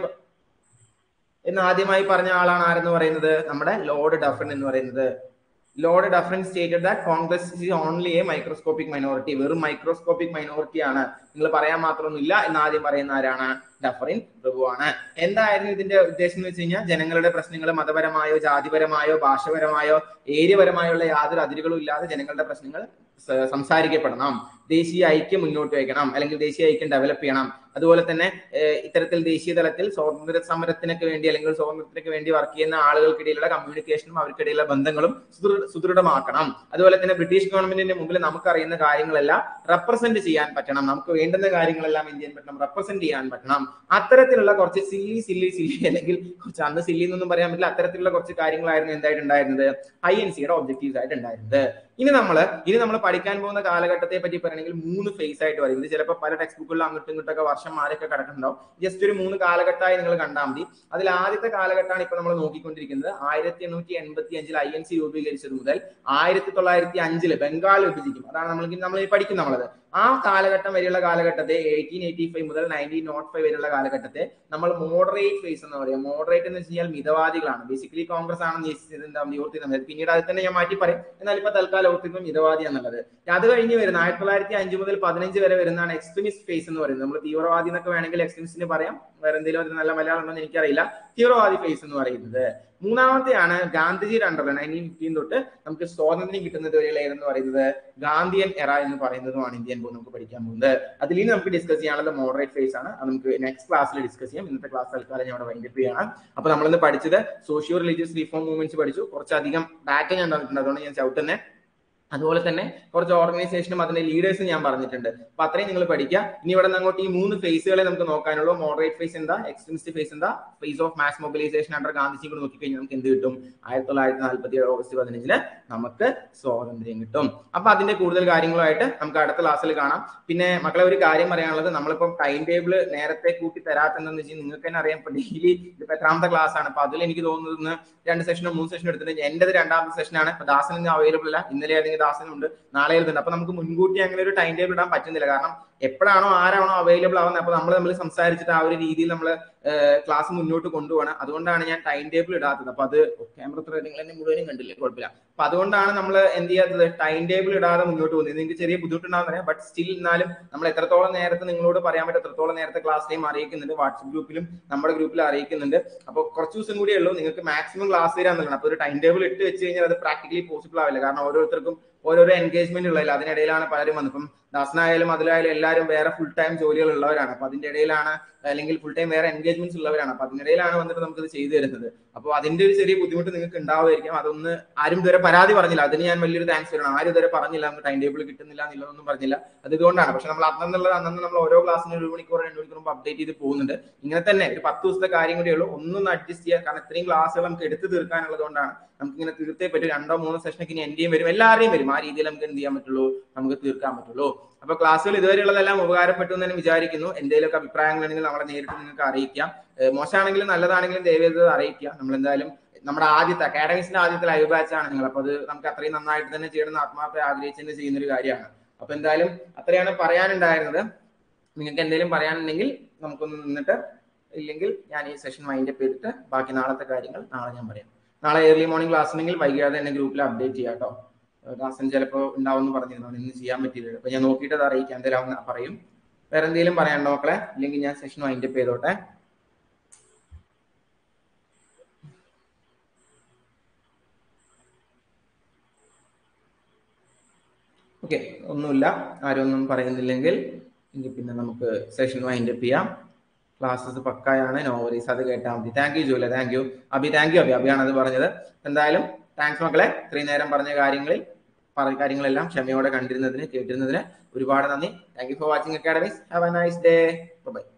എന്ന് ആദ്യമായി പറഞ്ഞ ആളാണ് ആരെന്ന് പറയുന്നത്, നമ്മുടെ ലോർഡ് ഡഫറിൻ എന്ന് പറയുന്നത്. Lord Dufferin stated that Congress is only a microscopic minority, വെറും മൈക്രോസ്കോപ്പിക് മൈനോറിറ്റി ആണ്, നിങ്ങൾ പറയാൻ മാത്രമൊന്നുമില്ല എന്ന് ആദ്യം പറയുന്ന ആരാണ്, ഡഫറിൻ പ്രഭുവാണ്. എന്തായിരുന്നു ഇതിന്റെ ഉദ്ദേശം എന്ന് വെച്ച് കഴിഞ്ഞാൽ ജനങ്ങളുടെ പ്രശ്നങ്ങൾ മതപരമായോ ജാതിപരമായോ ഭാഷപരമായോ ഏരിയപരമായുള്ള യാതൊരു അതിരുകളും ഇല്ലാതെ ജനങ്ങളുടെ പ്രശ്നങ്ങൾ സംസാരിക്കപ്പെടണം, ദേശീയ ഐക്യം മുന്നോട്ട് വയ്ക്കണം, അല്ലെങ്കിൽ ദേശീയ ഐക്യം ഡെവലപ്പ് ചെയ്യണം. അതുപോലെ തന്നെ ഇത്തരത്തിൽ ദേശീയ തലത്തിൽ സ്വാതന്ത്ര്യ സമരത്തിനൊക്കെ വേണ്ടി അല്ലെങ്കിൽ സ്വാതന്ത്ര്യത്തിനൊക്കെ വേണ്ടി വർക്ക് ചെയ്യുന്ന ആളുകൾക്കിടയിലുള്ള കമ്മ്യൂണിക്കേഷനും അവർക്കിടയിലുള്ള ബന്ധങ്ങളും സുദൃഢമാക്കണം. അതുപോലെ തന്നെ ബ്രിട്ടീഷ് ഗവൺമെന്റിന്റെ മുമ്പിൽ നമുക്കറിയുന്ന കാര്യങ്ങളെല്ലാം റെപ്രസെന്റ് ചെയ്യാൻ പറ്റണം, നമുക്ക് വേണ്ടുന്ന കാര്യങ്ങളെല്ലാം എന്ത് ചെയ്യാൻ പറ്റണം, റെപ്രസെന്റ് ചെയ്യാൻ പറ്റണം. അത്തരത്തിലുള്ള കുറച്ച് സില്ലി സില്ലി സില്ലി അല്ലെങ്കിൽ കുറച്ച് അന്ന് സില്ലി എന്നൊന്നും പറയാൻ പറ്റില്ല, അത്തരത്തിലുള്ള കുറച്ച് കാര്യങ്ങളായിരുന്നു എന്തായിട്ടുണ്ടായിരുന്നത് ഐ എൻ സിയുടെ ഒബ്ജക്റ്റീവ്സ് ആയിട്ട് ഉണ്ടായിരുന്നത്. ഇനി നമ്മള് ഇനി നമ്മൾ പഠിക്കാൻ പോകുന്ന കാലഘട്ടത്തെ പറ്റി പറയണമെങ്കിൽ മൂന്ന് ഫേസ് ആയിട്ട് പറയും. ഇത് ചിലപ്പോൾ പല ടെക്സ്റ്റ് ബുക്കുകളിൽ അങ്ങോട്ടും ഇങ്ങോട്ടൊക്കെ വർഷം മാരൊക്കെ കിടക്കുന്നുണ്ടാവും. ജസ്റ്റ് ഒരു മൂന്ന് കാലഘട്ടമായി നിങ്ങൾ കണ്ടാൽ മതി. അതിൽ ആദ്യത്തെ കാലഘട്ടമാണ് ഇപ്പൊ നമ്മൾ നോക്കിക്കൊണ്ടിരിക്കുന്നത്. ആയിരത്തി എണ്ണൂറ്റി എൺപത്തി അഞ്ചിൽ ഐ എൻ സി രൂപീകരിച്ചത് മുതൽ ആയിരത്തി തൊള്ളായിരത്തി അഞ്ചില് ബംഗാൾ വിഭജിക്കും, അതാണ് നമ്മൾ നമ്മൾ പഠിക്കും നമ്മളത്. ആ കാലഘട്ടം വരെയുള്ള കാലഘട്ടത്തെ എയ്റ്റീൻ എയ്റ്റി ഫൈവ് മുതൽ നയൻറ്റീൻ നോട്ട് ഫൈവ് വരെയുള്ള കാലഘട്ടത്തെ നമ്മൾ മോഡറേറ്റ് ഫേസ് എന്ന് പറയാം. മോഡറേറ്റ് എന്ന് വെച്ച് കഴിഞ്ഞാൽ മിതവാദികളാണ്. ബേസിക്കലി കോൺഗ്രസ് ആണ് ഓർത്തിരുന്നത്, പിന്നീട് അത് തന്നെ ഞാൻ മാറ്റി പറയും. എന്നാൽ ഇപ്പൊ തൽക്കാലം ഓർത്തിരുന്നത് മിതവാദി എന്നുള്ളത്. അത് കഴിഞ്ഞ് വരുന്ന ആയിരത്തി തൊള്ളായിരത്തി അഞ്ച് മുതൽ പതിനഞ്ച് വരെ വരുന്നതാണ് എക്സ്ട്രീമിസ്റ്റ് ഫേസ് എന്ന് പറയുന്നത്. നമ്മൾ തീവ്രവാദി എന്നൊക്കെ വേണമെങ്കിൽ എക്സ്ട്രീമിസ്റ്റിന് പറയാം, വേറെ എന്തെങ്കിലും അതിന് നല്ല മലയാളം ഉണ്ടോ എന്ന് എനിക്കറിയില്ല. തീവ്രവാദി ഫേസ് എന്ന് പറയുന്നത് മൂന്നാമത്തെയാണ് ഗാന്ധിജിയുടെ അണ്ടറിൽ നയൻറ്റീൻ ഫിഫ്റ്റീൻ തൊട്ട് നമുക്ക് സ്വാതന്ത്ര്യം കിട്ടുന്നത് വരെയുള്ള എന്ന് പറയുന്നത് ഗാന്ധിയൻ എറ എന്ന് പറയുന്നതുമാണ് ഇന്ത്യൻ നമുക്ക് പഠിക്കാൻ പോകുന്നത്. അതിൽ നിന്ന് നമുക്ക് ഡിസ്കസ് ചെയ്യാനുള്ള മോഡറേറ്റ് ഫേസ് ആണ്. അത് നമുക്ക് നെക്സ്റ്റ് ക്ലാസ്സിൽ ഡിസ്കസ് ചെയ്യാം. ഇന്നത്തെ ക്ലാസ് തൽക്കാലം ഞാൻ അവിടെ വൈൻഡപ്പ് ചെയ്യണം. അപ്പൊ നമ്മളിന്ന് പഠിച്ചത് സോഷ്യോ റിലീജിയസ് റിഫോം മൂവ്മെന്റ്സ് പഠിച്ചു. കുറച്ചധികം ഡാറ്റ ഞാൻ തന്നിട്ടുണ്ട്, അതുകൊണ്ട് ഞാൻ ചവിട്ടുന്നത്. അതുപോലെ തന്നെ കുറച്ച് ഓർഗനൈസേഷനും അതിന്റെ ലീഡേഴ്സും ഞാൻ പറഞ്ഞിട്ടുണ്ട്. അപ്പൊ അത്രയും നിങ്ങൾ പഠിക്കുക. ഇനി ഇവിടെ നിന്ന് അങ്ങോട്ട് ഈ മൂന്ന് ഫേസുകളെ നമുക്ക് നോക്കാനുള്ളൂ. മോഡറേറ്റ് ഫേസ് എന്താ, എക്സ്ട്രീമിസ്റ്റ് ഫേസ് എന്താ, phase of mass mobilization under Gandhiji കൂടെ നോക്കിക്കഴിഞ്ഞാൽ നമുക്ക് എന്ത് കിട്ടും, ആയിരത്തി തൊള്ളായിരത്തി നാല്പത്തി ഏഴ് ഓഗസ്റ്റ് പതിനഞ്ചിന് നമുക്ക് സ്വാതന്ത്ര്യം കിട്ടും. അപ്പൊ അതിന്റെ കൂടുതൽ കാര്യങ്ങളുമായിട്ട് നമുക്ക് അടുത്ത ക്ലാസ്സിൽ കാണാം. പിന്നെ മക്കളെ ഒരു കാര്യം പറയാനുള്ളത്, നമ്മളിപ്പം ടൈം ടേബിൾ നേരത്തെ കൂട്ടി തരാത്തെന്ന് വെച്ചാൽ നിങ്ങൾക്ക് തന്നെ അറിയാം. ഇപ്പൊ ഡെയിലി ഇതിപ്പോ എത്രാമത്തെ ക്ലാസ് ആണ്. അപ്പൊ അതിൽ എനിക്ക് തോന്നുന്നത് രണ്ട് സെഷനോ മൂന്ന് സെഷനോ എടുത്തിട്ട് എന്റേത് രണ്ടാമത്തെ സെഷനാണ്. ഇപ്പൊ ദാസൻ ഇന്ന് അവൈലബിൾ അല്ല, ഇന്നലെ ഏതെങ്കിലും ദാസനുണ്ട്, നാളെ എഴുതുന്നുണ്ട്. അപ്പൊ നമുക്ക് മുൻകൂട്ടി അങ്ങനെ ഒരു ടൈം ടേബിൾ ഇടാൻ പറ്റുന്നില്ല. കാരണം എപ്പോഴാണോ ആരാണോ അവൈലബിൾ ആവുന്നത് അപ്പൊ നമ്മൾ നമ്മൾ സംസാരിച്ചിട്ട് ആ ഒരു രീതിയിൽ നമ്മൾ ക്ലാസ് മുന്നോട്ട് കൊണ്ടുപോകണം. അതുകൊണ്ടാണ് ഞാൻ ടൈം ടേബിൾ ഇടാത്തത്. അപ്പൊ അത് ക്യാമറ നിങ്ങൾ എന്നെ മുഴുവനും കണ്ടില്ലേ, കുഴപ്പമില്ല. അപ്പൊ അതുകൊണ്ടാണ് നമ്മൾ എന്ത് ചെയ്യാത്തത്, ടൈം ടേബിൾ ഇടാതെ മുന്നോട്ട് പോകുന്നത്. നിങ്ങൾക്ക് ചെറിയ ബുദ്ധിമുട്ടുണ്ടാവും പറയാം, ബട്ട് സ്റ്റിൽ എന്നാലും നമ്മൾ എത്രത്തോളം നേരത്തെ നിങ്ങളോട് പറയാൻ പറ്റും എത്രത്തോളം നേരത്തെ ക്ലാസ് ടൈം അറിയിക്കുന്നുണ്ട്. വാട്സ്ആപ്പ് ഗ്രൂപ്പിലും നമ്മുടെ ഗ്രൂപ്പിലും അറിയിക്കുന്നുണ്ട്. അപ്പോൾ കുറച്ച് ദിവസം കൂടിയേ ഉള്ളൂ നിങ്ങൾക്ക് മാക്സിമം ക്ലാസ് തരാന്നുള്ളത്. അപ്പൊ ഒരു ടൈം ടേബിൾ ഇട്ട് വെച്ച് കഴിഞ്ഞാൽ അത് പ്രാക്ടിക്കലി പോസിബിൾ ആവില്ല. കാരണം ഓരോരുത്തർക്കും ഓരോരോ എൻഗേജ്മെന്റ് ഉള്ളതില്ല. അതിനിടയിലാണ് പലരും വന്നത്. ഇപ്പം ദാസനായാലും അതിലായാലും എല്ലാവരും വേറെ ഫുൾ ടൈം ജോലികൾ ഉള്ളവരാണ്. അപ്പൊ അതിന്റെ ഇടയിലാണ്, അല്ലെങ്കിൽ ഫുൾ ടൈം വേറെ എൻഗേജ്മെന്റ്സ് ഉള്ളവരാണ്. അപ്പൊ അതിനിടയിലാണ് വന്നിട്ട് നമുക്ക് ഇത് ചെയ്തു തരുന്നത്. അപ്പോൾ അതിന്റെ ഒരു ചെറിയ ബുദ്ധിമുട്ട് നിങ്ങൾക്ക് ഉണ്ടാവുമായിരിക്കും. അതൊന്ന് ആരും ഇതുവരെ പരാതി പറഞ്ഞില്ല, അതിന് ഞാൻ വലിയൊരു താങ്ക്സ് പറയണം. ആരും ഇതുവരെ പറഞ്ഞില്ല നമുക്ക് ടൈം ടേബിൾ കിട്ടുന്നില്ല എന്നുള്ളതൊന്നും പറഞ്ഞില്ല. അത് ഇതുകൊണ്ടാണ്. പക്ഷെ നമ്മൾ അന്നെന്നുള്ളത് അന്നു നമ്മൾ ഓരോ ക്ലാസ്സിന് ഒരു മണിക്കൂർ രണ്ട് മണിക്കൂർ മുമ്പ് അപ്ഡേറ്റ് ചെയ്ത് പോകുന്നുണ്ട്. ഇങ്ങനെ തന്നെ ഒരു പത്ത് ദിവസത്തെ കാര്യം കൂടിയേ ഉള്ളൂ. ഒന്നൊന്ന് അഡ്ജസ്റ്റ് ചെയ്യാൻ, കാരണം ഇത്രയും ക്ലാസ്സുകൾ നമുക്ക് എടുത്ത് തീർക്കാനുള്ളത് കൊണ്ടാണ്. നമുക്ക് ഇങ്ങനെ തീർത്തേ പറ്റും. രണ്ടോ മൂന്നോ സെഷനൊക്കെ ഇനി എന്റെയും വരും, എല്ലാവരെയും വരും. ആ രീതിയിൽ നമുക്ക് എന്ത് ചെയ്യാൻ പറ്റുള്ളൂ, നമുക്ക് തീർക്കാൻ പറ്റുള്ളൂ. അപ്പൊ ക്ലാസ്സുകൾ ഇതുവരെയുള്ളതെല്ലാം ഉപകാരപ്പെട്ടു എന്ന് തന്നെ വിചാരിക്കുന്നു. എന്തെങ്കിലുമൊക്കെ അഭിപ്രായങ്ങളുണ്ടെങ്കിൽ നമ്മളെ നേരിട്ട് നിങ്ങൾക്ക് അറിയിക്കാം. മോശമാണെങ്കിലും നല്ലതാണെങ്കിലും ദയവേത് അറിയിക്കുക. നമ്മൾ എന്തായാലും നമ്മുടെ ആദ്യത്തെ അക്കാഡമിക്സിന്റെ ആദ്യത്തെ ലൈവ് ബാച്ച് ആണ് നിങ്ങൾ. അപ്പൊ അത് നമുക്ക് അത്രയും നന്നായിട്ട് തന്നെ ചെയ്യണമെന്ന് ആത്മാർത്ഥ ആഗ്രഹിച്ച് തന്നെ ചെയ്യുന്ന ഒരു കാര്യമാണ്. അപ്പൊ എന്തായാലും അത്രയാണ് പറയാനുണ്ടായിരുന്നത്. നിങ്ങൾക്ക് എന്തെങ്കിലും പറയാനുണ്ടെങ്കിൽ നമുക്കൊന്ന് നിന്നിട്ട്, ഇല്ലെങ്കിൽ ഞാൻ ഈ സെഷൻ മൈൻഡ് അപ്പ് ചെയ്തിട്ട് ബാക്കി നാളത്തെ കാര്യങ്ങൾ നാളെ ഞാൻ പറയാം. നാളെ ഏർലി മോർണിംഗ് ക്ലാസ് ഉണ്ടെങ്കിൽ വൈകാതെ തന്നെ ഗ്രൂപ്പിൽ അപ്ഡേറ്റ് ചെയ്യാം കേട്ടോ. ദാസൻ ചിലപ്പോൾ ഉണ്ടാവും പറഞ്ഞിരുന്നു, ഇന്ന് ചെയ്യാൻ പറ്റിയില്ല. അപ്പൊ ഞാൻ നോക്കിയിട്ട് അത് അറിയിക്കാം, എന്തെങ്കിലും പറയും. വേറെ എന്തെങ്കിലും പറയാനുണ്ടോ മക്കളെ? ഇല്ലെങ്കിൽ ഞാൻ സെഷൻ വൈൻഡ് അപ്പ് ചെയ്തോട്ടെ. ഓക്കെ, ഒന്നുമില്ല, ആരും ഒന്നും പറയുന്നില്ലെങ്കിൽ എങ്കിൽ പിന്നെ നമുക്ക് സെഷൻ വൈൻഡ് അപ്പ് ചെയ്യാം. ക്ലാസ്സസ് പക്കായാണ്, നോ വറീസ്, അത് കേട്ടാൽ മതി. Thank you Jola, thank you Abi, thank you Abi, അബിയാണ് അത് പറഞ്ഞത്. എന്തായാലും താങ്ക്സ് മക്കളെ, ഇത്രയും നേരം പറഞ്ഞ കാര്യങ്ങളിൽ പറഞ്ഞ കാര്യങ്ങളെല്ലാം ക്ഷമയോടെ കണ്ടിരുന്നതിന് കേട്ടിരുന്നതിന് ഒരുപാട് നന്ദി. Thank you for watching academics. Have a nice day. By.